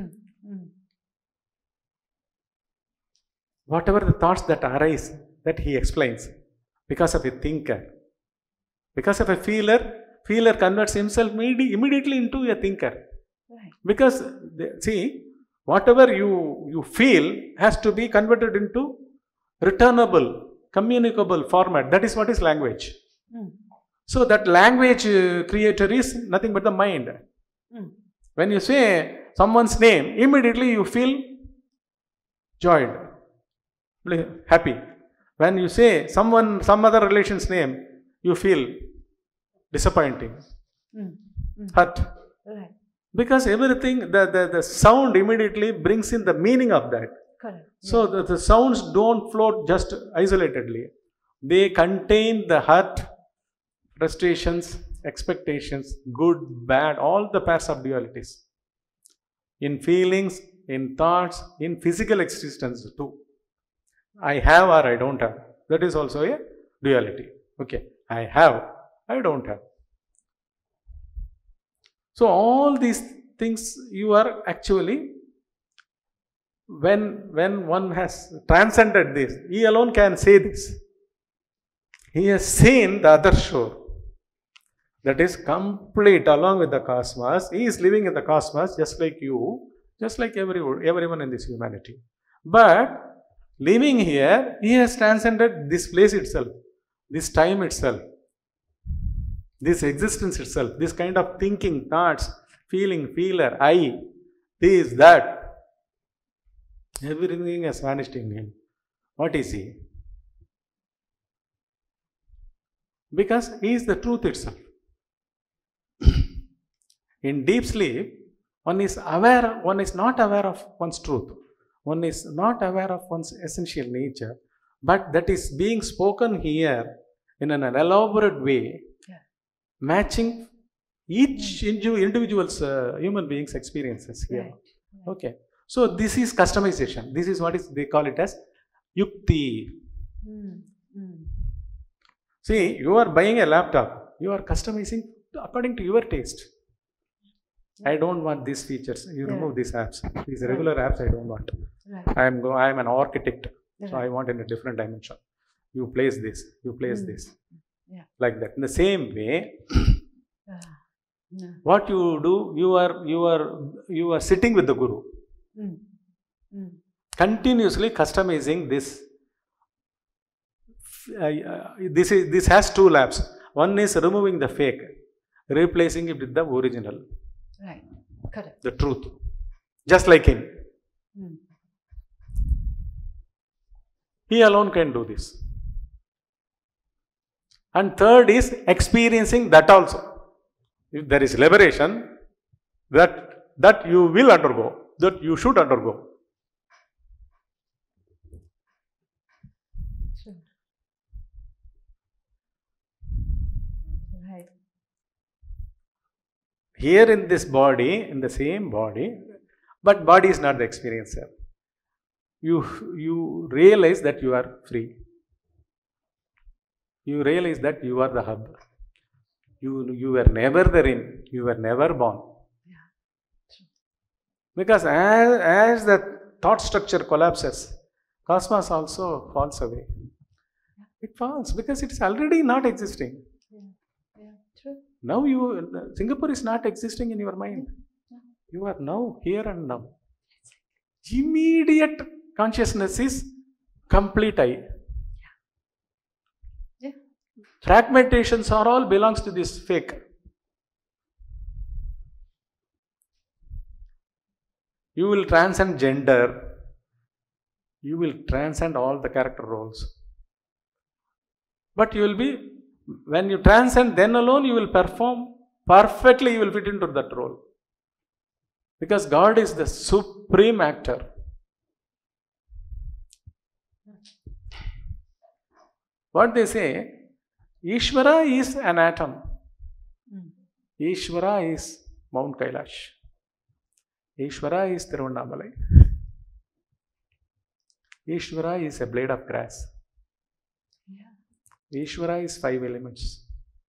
[SPEAKER 2] Whatever the thoughts that arise, that he explains, because of a thinker, because of a feeler converts himself immediately into a thinker.
[SPEAKER 1] Right.
[SPEAKER 2] Because, see, whatever you feel has to be converted into returnable, communicable format. That is what is language. So that language creator is nothing but the mind. When you say someone's name, immediately you feel joyed, happy. When you say some other relation's name, you feel disappointing, hurt.
[SPEAKER 1] Right.
[SPEAKER 2] Because everything, the sound immediately brings in the meaning of that.
[SPEAKER 1] Correct.
[SPEAKER 2] So the sounds don't float just isolatedly. They contain the hurt, frustrations, expectations, good, bad, all the pairs of dualities. In feelings, in thoughts, in physical existence too. I have or I don't have. That is also a duality. Okay, I have, I don't have. So all these things you are actually, when one has transcended this, he alone can say this. He has seen the other shore. That is complete along with the cosmos. He is living in the cosmos just like you, just like everyone in this humanity. But living here, he has transcended this place itself, this time itself, this existence itself, this kind of thinking, thoughts, feeling, feeler, I, this, that. Everything has vanished in him. What is he? Because he is the truth itself. In deep sleep, one is not aware of one's truth. One is not aware of one's essential nature. But that is being spoken here in an elaborate way, matching each individual's human being's experiences here.
[SPEAKER 1] Right.
[SPEAKER 2] Okay. So this is customization. This is what they call it as yukti. See, you are buying a laptop. You are customizing according to your taste. I don't want these features. You remove these apps. These regular apps I don't want.
[SPEAKER 1] Right.
[SPEAKER 2] I am an architect. So
[SPEAKER 1] Right.
[SPEAKER 2] I want in a different dimension. You place this. You place this.
[SPEAKER 1] Yeah.
[SPEAKER 2] Like that. In the same way,
[SPEAKER 1] Yeah.
[SPEAKER 2] what you do, you are sitting with the Guru. Continuously customizing this. This has two labs. One is removing the fake, replacing it with the original,
[SPEAKER 1] Right. Correct.
[SPEAKER 2] the truth. Just like him. He alone can do this. And third is experiencing that also. If there is liberation, that you will undergo, that you should undergo.
[SPEAKER 1] True. Right.
[SPEAKER 2] Here in this body, in the same body, but body is not the experiencer. You realize that you are free. You realize that you are the hub. You were never therein. You were never born.
[SPEAKER 1] Yeah. True.
[SPEAKER 2] Because as the thought structure collapses, cosmos also falls away. It falls because it is already not existing.
[SPEAKER 1] Yeah. True.
[SPEAKER 2] Now Singapore is not existing in your mind. You are now, here and now. Immediate consciousness is complete I.
[SPEAKER 1] Yeah.
[SPEAKER 2] Fragmentations are all belongs to this fake. You will transcend gender. You will transcend all the character roles. But you will be, when you transcend, then alone you will perform perfectly, you will fit into that role. Because God is the supreme actor. What they say, Ishvara is an atom. Ishvara is Mount Kailash. Ishvara is Tirunnamalai. Ishvara is a blade of grass.
[SPEAKER 1] Yeah.
[SPEAKER 2] Ishvara is 5 elements.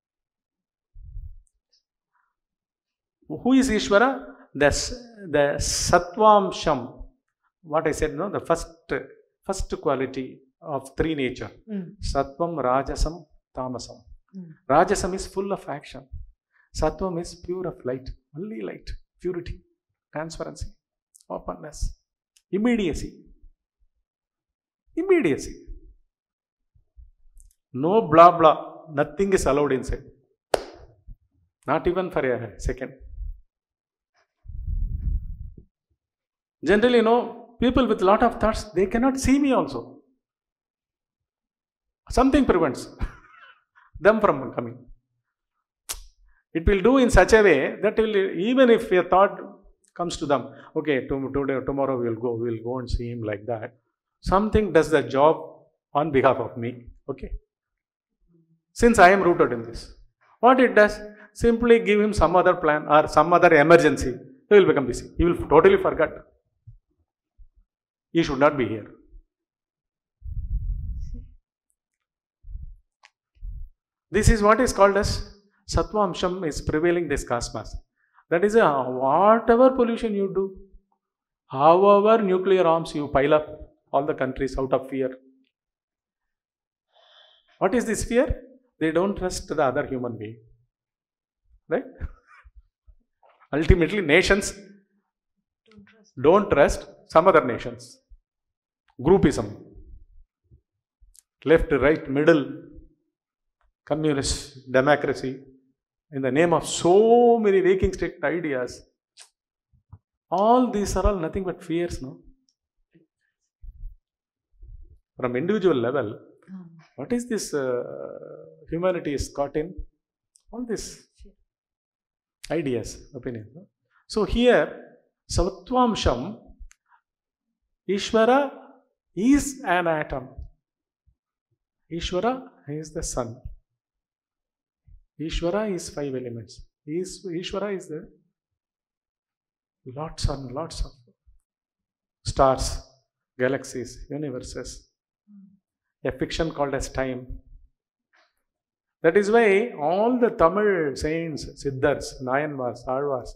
[SPEAKER 2] Who is Ishvara? The Sattvamsham. What I said, no, the first quality of three nature. Sattvam, Rajasam, Tamasam. Rajasam is full of action. Sattvam is pure of light, only light, purity, transparency, openness, immediacy. Immediacy. No blah blah, nothing is allowed inside. Not even for a second. Generally, people with a lot of thoughts, they cannot see me also. Something prevents them from coming. It will do in such a way that even if a thought comes to them, okay, tomorrow we'll go and see him like that. Something does the job on behalf of me. Okay. Since I am rooted in this. What it does, simply give him some other plan or some other emergency. He will become busy. He will totally forget. He should not be here. This is what is called as Sattvamsham is prevailing this cosmos. That is whatever pollution you do, however nuclear arms you pile up all the countries out of fear, What is this fear? They don't trust the other human being. Right? Ultimately, nations don't trust some other nations. Groupism. Left, right, middle, communist, democracy, in the name of so many waking state ideas. All these are all nothing but fears, no? From individual level, what is this humanity is caught in? All these ideas, opinions. No? So here, Satvamsham, Ishvara is an atom. Ishvara is the sun. Ishvara is 5 elements. Ishvara is the lots of stars, galaxies, universes. A fiction called as time. That is why all the Tamil saints, Siddhars, Nayanmars, Alvars,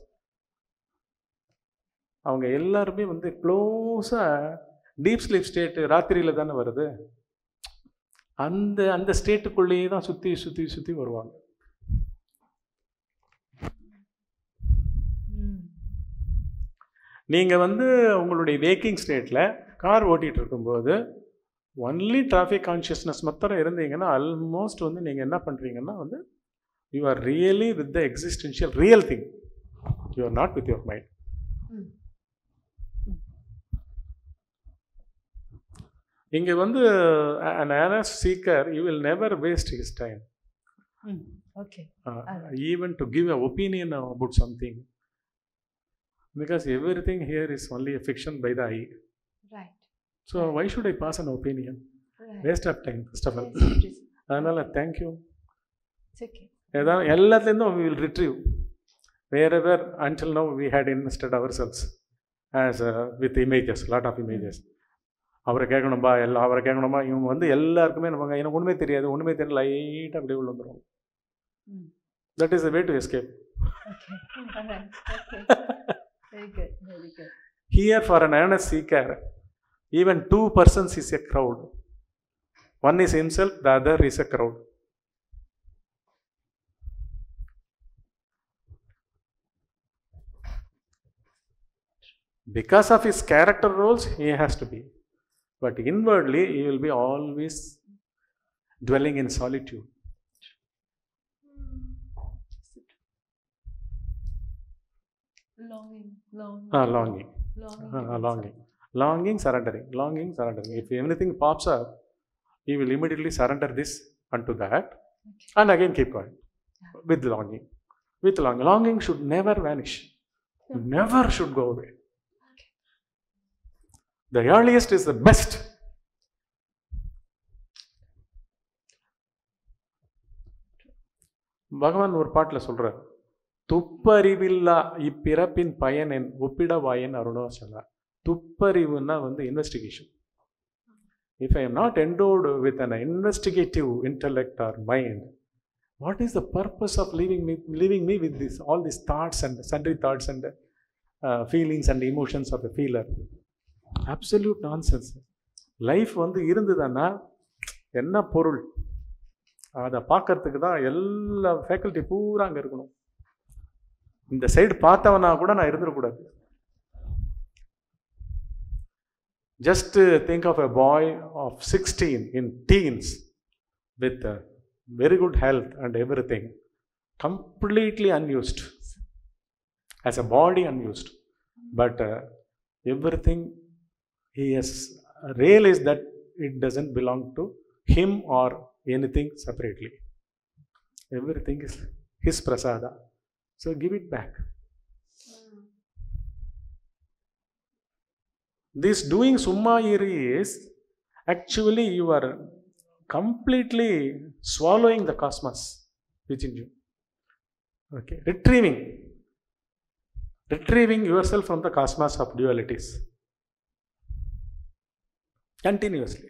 [SPEAKER 2] அவங்க எல்லாருமே வந்து க்ளோஸாக deep sleep state ராத்திரியில் தானே வருது. அந்த ஸ்டேட்டுக்குள்ளேயே தான் சுற்றி வருவாங்க. நீங்கள் வந்து உங்களுடைய வேக்கிங் ஸ்டேட்டில் கார் ஓட்டிகிட்டு இருக்கும்போது ஒன்லி டிராஃபிக் கான்ஷியஸ்னஸ் மாத்திரம் இருந்தீங்கன்னா ஆல்மோஸ்ட் வந்து நீங்கள் என்ன பண்ணுறீங்கன்னா வந்து you are really with the existential real thing. You are not with your mind. இங்கே வந்து an honest seeker, you will never waste his time.
[SPEAKER 1] Okay.
[SPEAKER 2] Even to give an opinion about something. Because everything here is only a fiction by the eye.
[SPEAKER 1] Right.
[SPEAKER 2] So why should I pass an opinion?
[SPEAKER 1] Right.
[SPEAKER 2] Waste of time, first of all. அதனால் thank you.
[SPEAKER 1] It's okay.
[SPEAKER 2] எல்லாத்துலேருந்தும் we will retrieve. Wherever until now we had invested ourselves as with images, lot of images. அவரை கேட்கணும்பா அவரை கேட்கணுமா, இவங்க வந்து எல்லாருக்குமே நம்ம எனக்கு ஒன்றுமே தெரியாது, ஒன்றுமே தெரியல, லைட்டாக அப்படியே உள்ள வந்துடும். That is the way to escape.
[SPEAKER 1] Okay. All right. Okay. Very good. Very good.
[SPEAKER 2] Here for an earnest seeker, even 2 persons is a crowd. One is himself, the other is a crowd. Because of his character roles, he has to be. But inwardly, he will be always dwelling in solitude. Longing, surrendering. If anything pops up, he will immediately surrender this unto that, and again keep going with longing. Longing should never vanish. Never should go away. The earliest is the best. பகவான் ஒரு பாட்டில் சொல்றார், துப்பறிவில்லா இப்பிறப்பின் பயனென் ஒப்பிடவாயன் அருணாச்சலா. துப்பறிவுன்னா வந்து investigation. If I am not endowed with an investigative intellect or mind, what is the purpose of leaving me with this, all these thoughts and sundry thoughts and feelings and emotions of the feeler? Absolute nonsense. Life வந்து இருந்ததுன்னா என்ன பொருள்? அதை பார்க்கறதுக்கு தான் எல்லா faculty பூரா அங்கே இருக்கணும். இந்த சைடு பார்த்தவனா கூட நான் இருந்துடக்கூடாது. Just think of a boy of 16 in teens with very good health and everything, completely unused, as a body unused, but everything he has realized that it doesn't belong to him or anything separately. Everything is his prasada. So give it back. This doing Summayiri is actually you are completely swallowing the cosmos within you. Okay, retrieving yourself from the cosmos of dualities. Continuously.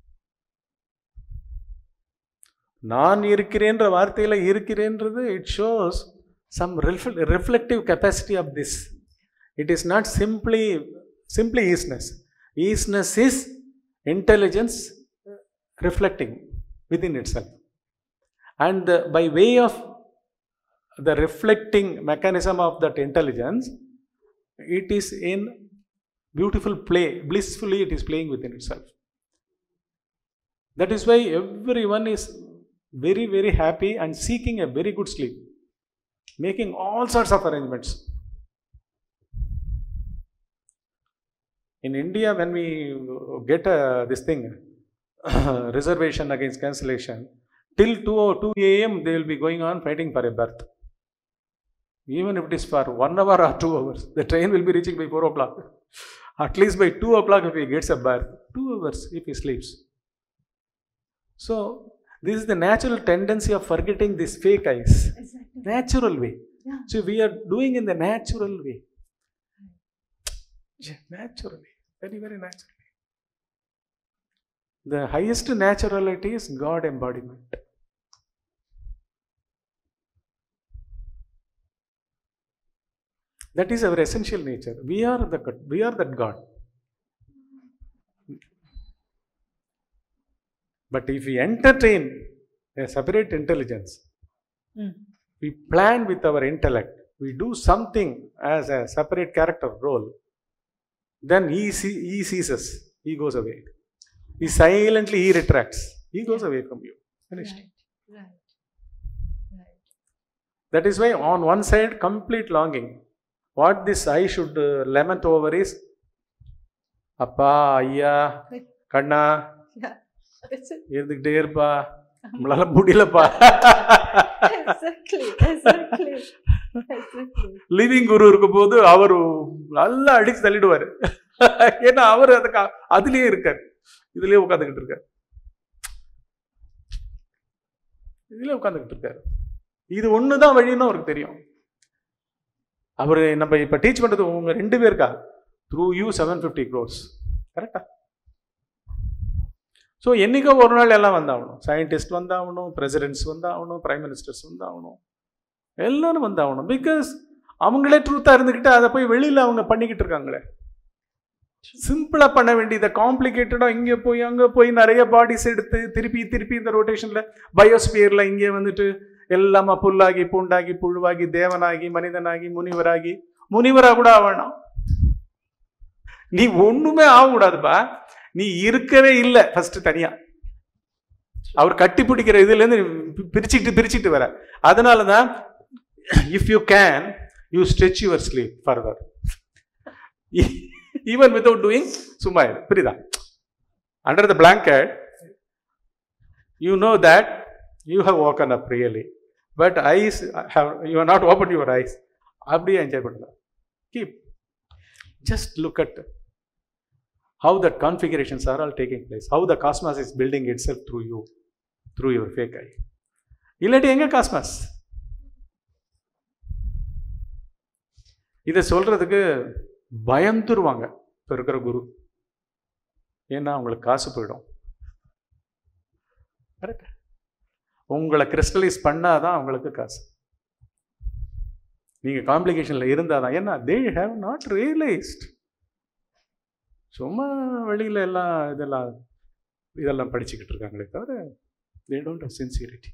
[SPEAKER 2] நான் இருக்கிறேன்ற வார்த்தையில் இருக்கிறேன்றது it shows some reflective capacity of this. It is not simply easiness. Easiness is intelligence reflecting within itself. And by way of the reflecting mechanism of that intelligence, it is in beautiful play, blissfully it is playing within itself. That is why everyone is very, very happy and seeking a very good sleep, making all sorts of arrangements. In India, when we get this thing, reservation against cancellation, till 2 a.m. they will be going on fighting for a berth. Even if it is for 1 hour or 2 hours, the train will be reaching by 4 o'clock. At least by 2 o'clock if he gets a berth, 2 hours if he sleeps. So, this is the natural tendency of forgetting these fake eyes.
[SPEAKER 1] Exactly.
[SPEAKER 2] Natural way.
[SPEAKER 1] Yeah.
[SPEAKER 2] So, we are doing in the natural way. Naturally. Very, very naturally. The highest naturality is God embodiment. That is our essential nature. We are that God. But if we entertain a separate intelligence, we plan with our intellect, we do something as a separate character role, then he sees us, he goes away. He silently retracts, he goes away from you. Finished.
[SPEAKER 1] Right.
[SPEAKER 2] That is why on one side, complete longing. What this I should lament over is, Appa, Ayya, Kanna, irundukite irpa, nammalaala mudiyalappa.
[SPEAKER 1] Exactly.
[SPEAKER 2] Living guru இருக்கும் போது அவர் நல்லா அடிச்சு தள்ளிடுவாரு. ஏன்னா அவர் அதுலயே இருக்காரு, இதுலயே உட்காந்துக்கிட்டு இருக்காரு, இது ஒண்ணுதான் வழின்னு அவருக்கு தெரியும். அவரு நம்ம இப்ப டீச் பண்றது உங்க 2 பேருக்கா, த்ரூ யூ 750 crores. கரெக்டா? ஸோ என்னைக்கோ ஒரு நாள் எல்லாம் வந்தாகணும். சயின்டிஸ்ட் வந்தாகணும், பிரசிடென்ட்ஸ் வந்தாகணும், பிரைம் மினிஸ்டர்ஸ் வந்தாகணும், எல்லாரும் வந்தாகணும். பிகாஸ் அவங்களே ட்ரூத்தா இருந்துக்கிட்டு அதை போய் வெளியில அவங்க பண்ணிக்கிட்டு இருக்காங்களே. சிம்பிளா பண்ண வேண்டியதை காம்ப்ளிகேட்டடா இங்கே போய் அங்கே போய் நிறைய பாடிஸ் எடுத்து திருப்பி இந்த ரொட்டேஷன்ல பயோஸ்பியர்ல இங்கே வந்துட்டு எல்லாமா புல்லாகி பூண்டாகி புழுவாகி தேவனாகி மனிதனாகி முனிவரா கூட ஆகணும். நீ ஒண்ணுமே ஆகக்கூடாதுப்பா. நீ இருக்கவே இல்லை ஃபர்ஸ்ட் தனியா. அவர் கட்டி பிடிக்கிற இதுல இருந்து பிரிச்சுட்டு வர. அதனாலதான் if you can you stretch your sleep further, even without doing. சும்மா புரியுதா? Under the blanket you know that you have woken up really, but eyes have, you are not opened your eyes. அப்படியே enjoy பண்ணுங்க. Keep just look at how that configurations are all taking place, how the cosmos is building itself through you, through your fake eye. இல்லாட்டி எங்க cosmos? இதை சொல்றதுக்கு பயந்துருவாங்க இப்போ இருக்கிற குரு. ஏன்னா அவங்களுக்கு காசு போயிடும். கரெக்ட்? உங்களை கிறிஸ்டலைஸ் பண்ணாதான் அவங்களுக்கு காசு. நீங்க காம்ப்ளிகேஷன்ல இருந்தாதான். ஏன்னா they have not realized. சும்மா வெளியில எல்லாம் இதெல்லாம் படிச்சுக்கிட்டு இருக்காங்களே தவிர they don't have sincerity.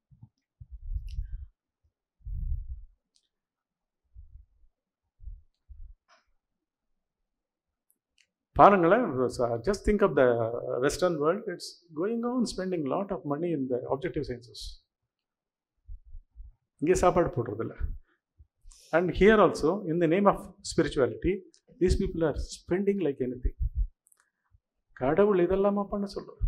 [SPEAKER 2] பாருங்களேன், just think of the Western world. It's going on spending lot of money in the objective sciences. இங்கே சாப்பாடு போடுறதில்ல. And here also, in the name of spirituality, these people are spending like anything. கடவுள் இதெல்லாமா பண்ண சொல்றார்.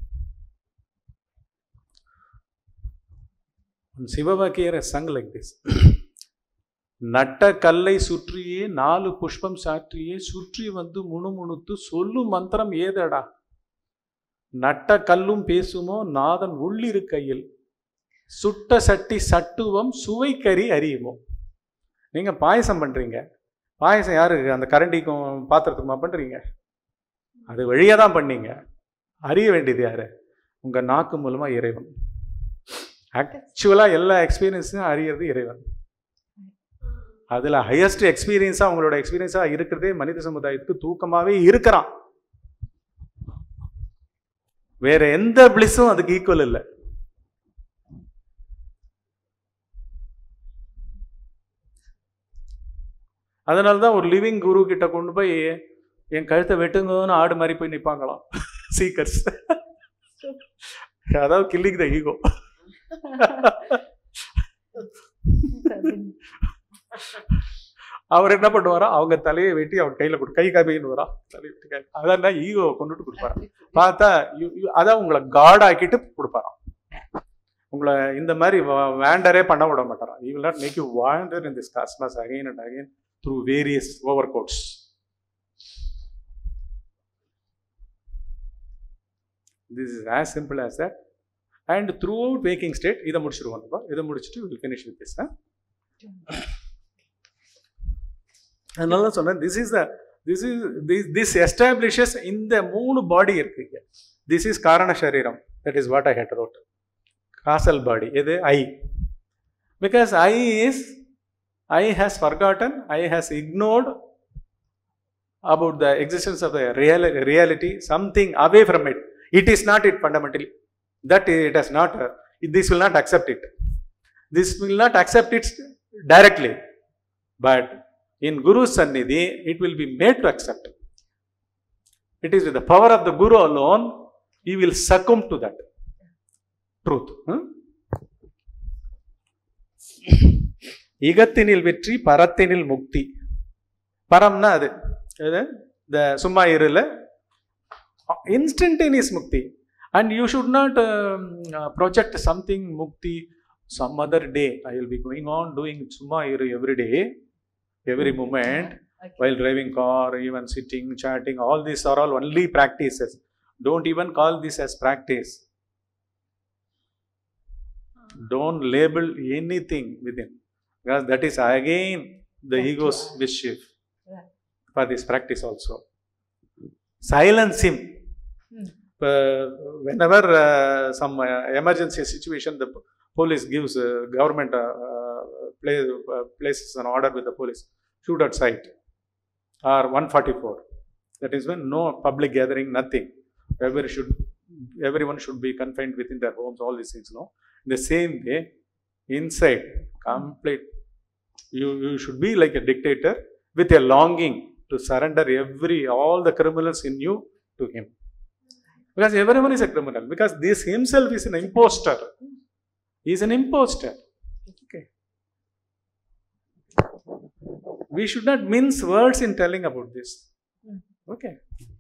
[SPEAKER 2] Sivavakkiyar sung like this. நட்ட கல்லை சுற்றியே 4 புஷ்பம் சாற்றியே சுற்றி வந்து முணுமுணுத்து சொல்லும் மந்திரம் ஏதடா. நட்ட கல்லும் பேசுமோ நாதன் உள்ளிரு கையில், சுட்ட சட்டி சட்டுவம் சுவை கறி அறியுமோ. நீங்க பாயசம் பண்றீங்க, பாயசம் யாருக்கு? அந்த கரண்டிக்கும் பாத்திரத்துக்குமா பண்றீங்க? அது வழியா தான் பண்ணீங்க. அறிய வேண்டியது யாரு? உங்க நாக்கு மூலமா இறைவன். ஆக்சுவலா எல்லா எக்ஸ்பீரியன்ஸும் அறியறது இறைவன். அதுல ஹையஸ்ட் எக்ஸ்பீரியன்ஸா உங்களோட எக்ஸ்பீரியன்ஸா இருக்கிறதே மனித சமுதாயத்துக்கு தூக்கமாவே இருக்கிறான். வேற எந்த பிளிஸும் அதுக்கு ஈக்குவல் இல்லை. அதனால தான் ஒரு லிவிங் குரு கிட்ட கொண்டு போய் என் கழுத்தை வெட்டுங்கன்னு ஆடு மாதிரி போய் நிற்பாங்களாம் சீக்கர்ஸ். அதாவது கில்லிங் த ஈகோ. அவர் என்ன பண்ணுவாரா, அவங்க தலையை வெட்டி அவங்க கையில கொடு, கை காமின்னு வரா, தலையை வெட்டி கை, அதான் ஈகோ கொண்டுட்டு கொடுப்பாரு. பார்த்தா அதான் உங்களை காட் ஆக்கிட்டு கொடுப்பாராம். உங்களை இந்த மாதிரி வேண்டரே பண்ண விட மாட்டாராம். He will not make you wander in this cosmos again and again through various overcoats. This is as simple as that. And throughout waking state, இதை முடிச்சிருவோம். இதை முடிச்சுட்டு we'll finish with this. அதனால சொன்னேன், this establishes இந்த 3 பாடி இருக்கு. This is காரண சரீரம். That is what I had wrote. Causal body. இது I. Because I has forgotten, I has ignored about the existence of the reality, something away from it. It is not it fundamentally. That it has not, this will not accept it. This will not accept it directly. But in Guru's Sannidhi, it will be made to accept. It is with the power of the Guru alone, he will succumb to that truth. இகத்தினில் வெற்றி, பரத்தினில் முக்தி. பரம்னா அது இந்த சும்மா இருல instantaneous mukti. And you should not project something mukti some other day. I will be going on doing summa iru every day, every moment, while driving car, even sitting, chatting. All these are all only practices. Don't even call this as practice. Don't label anything within, because that is again the ego's mischief for this practice also. Silence him. Whenever some emergency situation, the police gives, government places an order with the police, shoot at sight, or 144. That is when no public gathering, nothing. Everyone should be confined within their homes, all these things, no? In the same way, inside, complete, you should be like a dictator with a longing to surrender all the criminals in you to him. Because everyone is a criminal. Because this himself is an imposter. He is an imposter. Okay. We should not mince words in telling about this. Okay.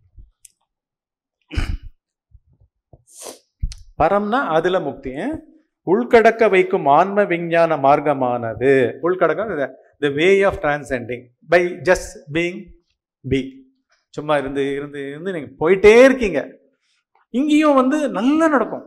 [SPEAKER 2] பரம்னா அதுல முக்தி. உள்கடக்க வைக்கும் ஆன்ம விஞ்ஞான மார்க்கமானது. உள்கடக்கம், the way of transcending by just being be. சும்மா இருந்து இருந்து இருந்து நீங்க போயிட்டே இருக்கீங்க. இங்கேயும் நல்லா நடக்கும்.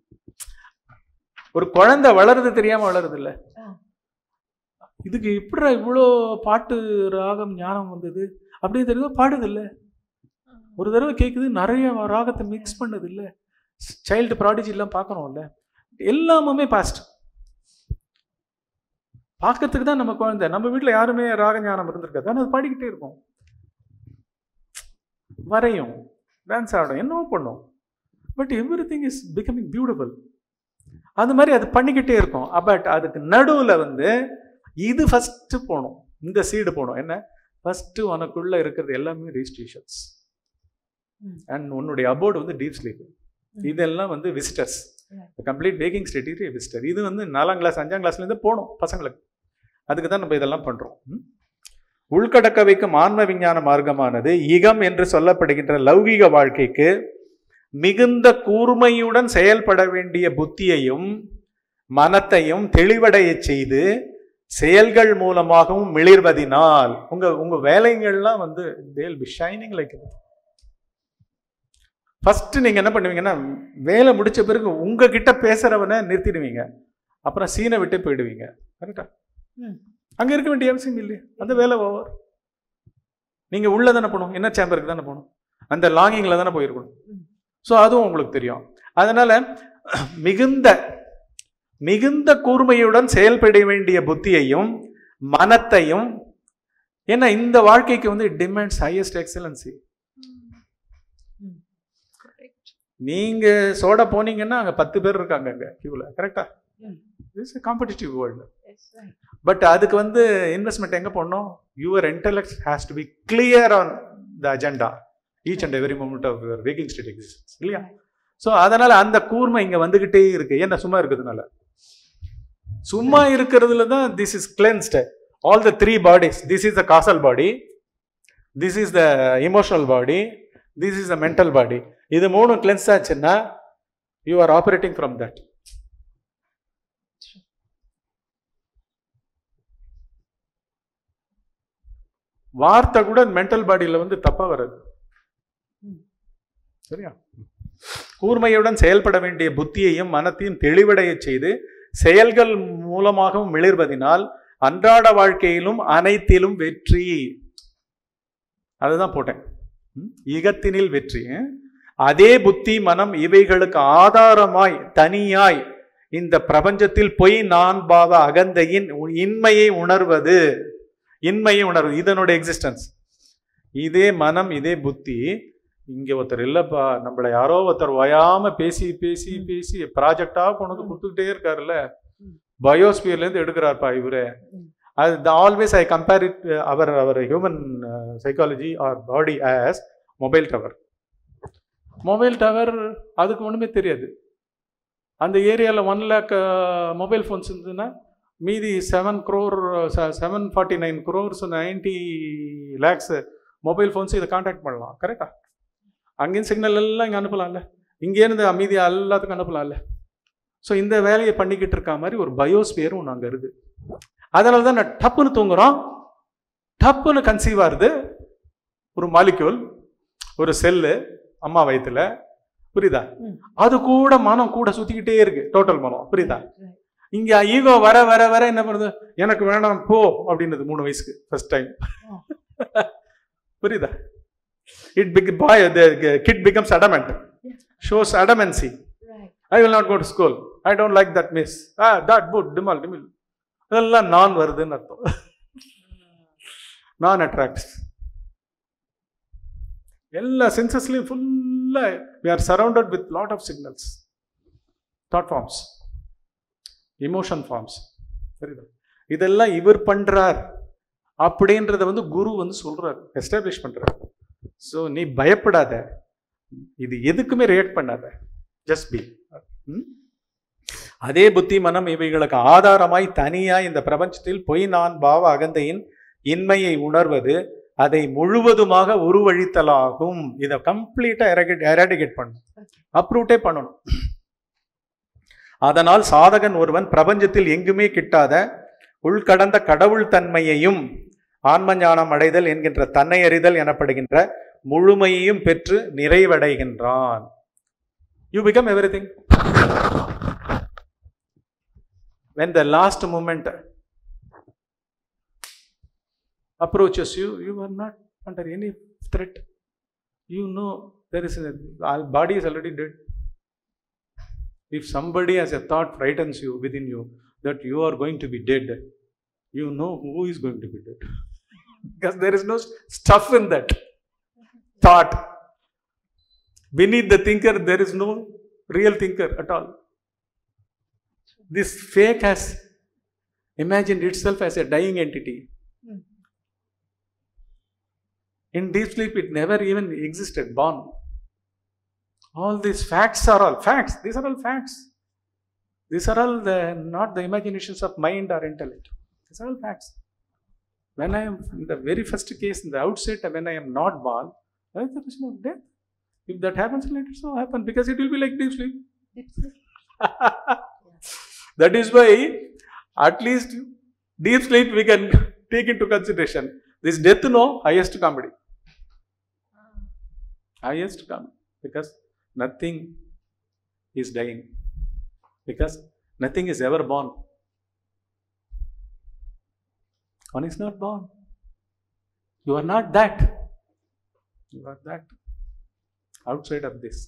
[SPEAKER 2] ஒரு குழந்தை வளருது தெரியாம வளருது இல்ல, இதுக்கு எப்படி இவ்வளோ பாட்டு ராகம் ஞானம் வந்தது அப்படின்னு தெரியும், பாடுது இல்லை, ஒரு தடவை கேட்குது, நிறைய ராகத்தை மிக்ஸ் பண்ணது இல்லை, சைல்டு ப்ராடிஜி எல்லாம் பார்க்கணும்ல, எல்லாமே பாஸ்ட். பார்க்கறதுக்கு தான் நம்ம குழந்தை. நம்ம வீட்டில் யாருமே ராக ஞானம் இருந்திருக்காது, ஆனால் அது பாடிக்கிட்டே இருக்கும், வரையும், டான்ஸ் ஆடும், என்னவோ பண்ணும். But everything is becoming beautiful. அது மாதிரி அது பண்ணிக்கிட்டே இருக்கும். பட் அதுக்கு நடுவில் இது ஃபஸ்ட்டு போகணும், இந்த சீடு போகணும். என்ன ஃபஸ்ட்டு உனக்குள்ள இருக்கிறது எல்லாமே ரிஜிஸ்ட்ரேஷன்ஸ், அண்ட் உன்னுடைய அபோர்டு டீப் ஸ்லீப். இதெல்லாம் விசிட்டர்ஸ். கம்ப்ளீட் வேக்கிங் ஸ்டேட் இது விசிட்டர். இது 4ஆம் கிளாஸ் 5ஆம் கிளாஸ்லேருந்து போகணும் பசங்களுக்கு. அதுக்கு தான் நம்ம இதெல்லாம் பண்ணுறோம். உள்கடக்க வைக்கும் ஆன்ம விஞ்ஞான மார்க்கமானது ஈகம் என்று சொல்லப்படுகின்ற லௌகிக வாழ்க்கைக்கு மிகுந்த கூர்மையுடன் செயல்பட வேண்டிய புத்தியையும் மனத்தையும் தெளிவடைய செய்து செயல்கள் மூலமாகவும் மிளிர்வதினால் உங்க வேலைகள்லாம் they'll be shining like it. First நீங்க என்ன பண்ணுவீங்கன்னா, வேலை முடிச்ச பிறகு உங்ககிட்ட பேசுறவனை நிறுத்திடுவீங்க, அப்புறம் சீனை விட்டு போயிடுவீங்க. கரெக்டா? அங்க இருக்க வேண்டிய அவசியம் இல்லையே, அந்த வேலை ஓவர். நீங்க உள்ள தானே போகணும், என்ன சேம்பருக்கு தானே போகணும், அந்த லாங்கிங்ல தானே போயிருக்கணும். ஸோ அதுவும் உங்களுக்கு தெரியும். அதனால மிகுந்த கூர்மையுடன் செயல்பட வேண்டிய புத்தியையும் மனத்தையும், ஏன்னா இந்த வாழ்க்கைக்கு இட் டிமாண்ட்ஸ் ஹையஸ்ட் எக்ஸலன்சி. நீங்க சோட போனீங்கன்னா அங்க 10 பேர் இருக்காங்க அங்க கியூல. கரெக்டா? This is a competitive world.
[SPEAKER 1] Yes, right.
[SPEAKER 2] But அதுக்கு வந்து இன்வெஸ்ட்மெண்ட் எங்க போடணும்? Your intellect has to be clear on the agenda each and every moment of your waking state existence. இல்லையா? ஸோ அதனால அந்த கூர்மை இங்க வந்துகிட்டே இருக்கு. ஏன்னா சும்மா இருக்கிறதுனால. சும்மா இருக்கிறதுல தான் this is cleansed. All the three bodies. This is the causal body. This is the emotional body. This is the mental body. இது மூணும் cleanse ஆச்சுன்னா you are operating from that. வார்த்தை கூட மென்டல் பாடியில் வந்து தப்பா வருது. சரியா? கூர்மையுடன் செயல்பட வேண்டிய புத்தியையும் மனத்தையும் தெளிவடைய செய்து செயல்கள் மூலமாகவும் மிளிர்வதினால் அன்றாட வாழ்க்கையிலும் அனைத்திலும் வெற்றி. அதுதான் போட்டேன். இகத்தினில் வெற்றி. அதே புத்தி மனம் இவைகளுக்கு ஆதாரமாய் தனியாய் இந்த பிரபஞ்சத்தில் பொய் நான் பாவ அகந்தையின் இன்மையை உணர்வது. இன்மையை உணர்வு இதனுடைய எக்ஸிஸ்டன்ஸ். இதே மனம் இதே புத்தி. இங்க ஒருத்தர் இல்லப்பா, நம்மள யாரோ ஒருத்தர் ஓயாம பேசி பேசி பேசி ப்ராஜெக்டா கொண்டு வந்து கொடுத்துக்கிட்டே இருக்காருல்ல, பயோஸ்பியர்ல இருந்து எடுக்கிறார்ப்பா இவரு. அது always I compare it our human psychology or body as mobile tower. Mobile tower அதுக்கு ஒண்ணுமே தெரியாது. அந்த ஏரியாவில் 1 lakh மொபைல் ஃபோன்ஸ் இருந்ததுன்னா மீதி 749 crores 90 lakhs மொபைல் ஃபோன்ஸ் இதை கான்டாக்ட் பண்ணலாம். கரெக்டா? அங்கேயும் சிக்னல் எல்லாம் இங்கே அனுப்பலாம்ல, இங்கேருந்து மீதி எல்லாத்துக்கும் அனுப்பலாம்ல. ஸோ இந்த வேலையை பண்ணிக்கிட்டு இருக்க மாதிரி ஒரு பயோஸ்பியர் ஒன்று அங்கே இருக்குது. அதனால தான் நான் டப்புன்னு தூங்குறோம், டப்புன்னு கன்சீவ் ஆகுது ஒரு மாலிக்யூல், ஒரு செல்லு அம்மா வயிற்றுல. புரியுதா? அது கூட மனம் கூட சுத்திக்கிட்டே இருக்கு, டோட்டல் மனம். புரியுதா? இங்க ஈகோ வர வர வர என்ன பண்ணுது, எனக்கு வேணாம் போ அப்படின்றது 3 வயசுக்கு ஃபர்ஸ்ட் டைம். புரியுதா? The kid becomes adamant, shows adamancy. I will not go to school, I don't like that miss, that boot dimal dimil. அதெல்லாம் நான் வருதுன்னு அர்த்தம். நான் அட்ராக்ட்ஸ். எல்லா சென்சஸ்லயும் ஃபுல்லா we are surrounded with lot of signals, thought forms, emotion forms. சரிதா? இதெல்லாம் இவர் பண்றார் அப்படின்றத வந்து குரு வந்து சொல்றாரு, எஸ்டாப்ளிஷ் பண்றாரு. ஸோ நீ பயப்படாத, இது எதுக்குமே ரியாக்ட் பண்ணாத, ஜஸ்ட் பி. அதே புத்தி மனம் இவைகளுக்கு ஆதாரமாய் தனியாய் இந்த பிரபஞ்சத்தில் பொய் நான் பாவ அகந்தையின் இன்மையை உணர்வது அதை முழுவதுமாக உருவழித்தலாகும். இதை கம்ப்ளீட்டா எராடிகேட் பண்ணணும், அப்ரூட்டே பண்ணணும். அதனால் சாதகன் ஒருவன் பிரபஞ்சத்தில் எங்குமே கிட்டாத உள்கடந்த கடவுள் தன்மையையும் ஆன்ம ஞானம் அடைதல் என்கின்ற தன்னை அறிதல் எனப்படுகின்ற முழுமையையும் பெற்று நிறைவடைகின்றான். You become everything. When the last moment approaches you, you are not under any threat. You know there is our body is already dead. If somebody has a thought frightens you within you that you are going to be dead, you know who is going to be dead. Because there is no stuff in that thought. Beneath the thinker, there is no real thinker at all. This fake has imagined itself as a dying entity. In deep sleep, it never even existed, born. All these facts are all facts. These are all facts. These are all not the imaginations of mind or intellect. These are all facts. When I am in the very first case, in the outset, when I am not born, there is the question of death. If that happens, let it so happen, because it will be like deep sleep. That is why, at least deep sleep we can take into consideration. This death, no, highest comedy. Highest comedy. Because nothing is dying. Because nothing is ever born. One is not born. You are not that. You are that. Outside of this.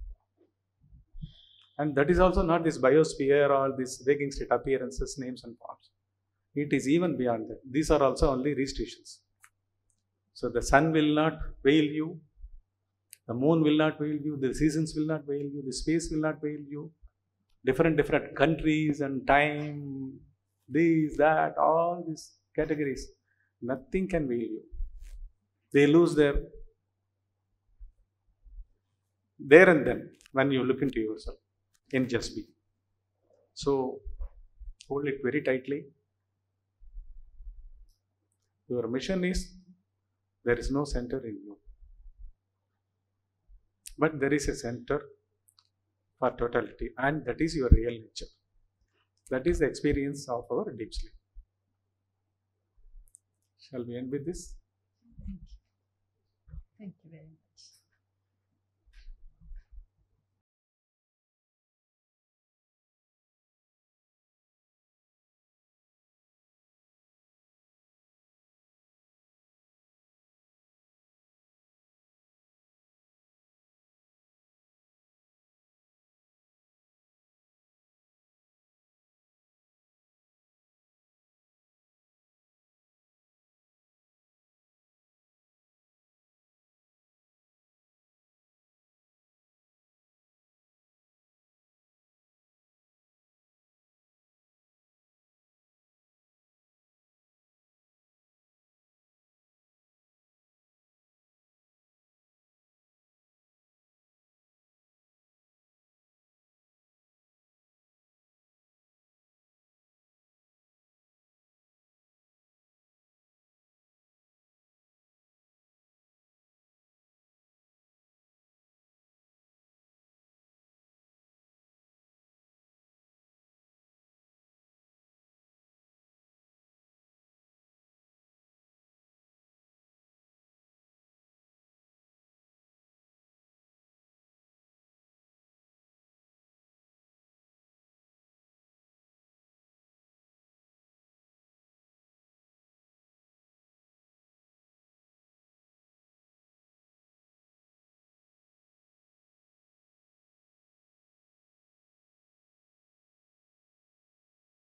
[SPEAKER 2] And that is also not this biosphere or this waking state appearances, names and forms. It is even beyond that. These are also only restations. So the sun will not veil you. The moon will not veil you. The seasons will not veil you. The space will not veil you. different countries and time, these, that, all these categories. Nothing can veil you. They lose their there and then when you look into yourself in just be. So hold it very tightly. Your mission is, there is no center in you, but there is a center for totality, and that is your real nature. That is the experience of our deep sleep. Shall we end with this?
[SPEAKER 1] Thank you very much.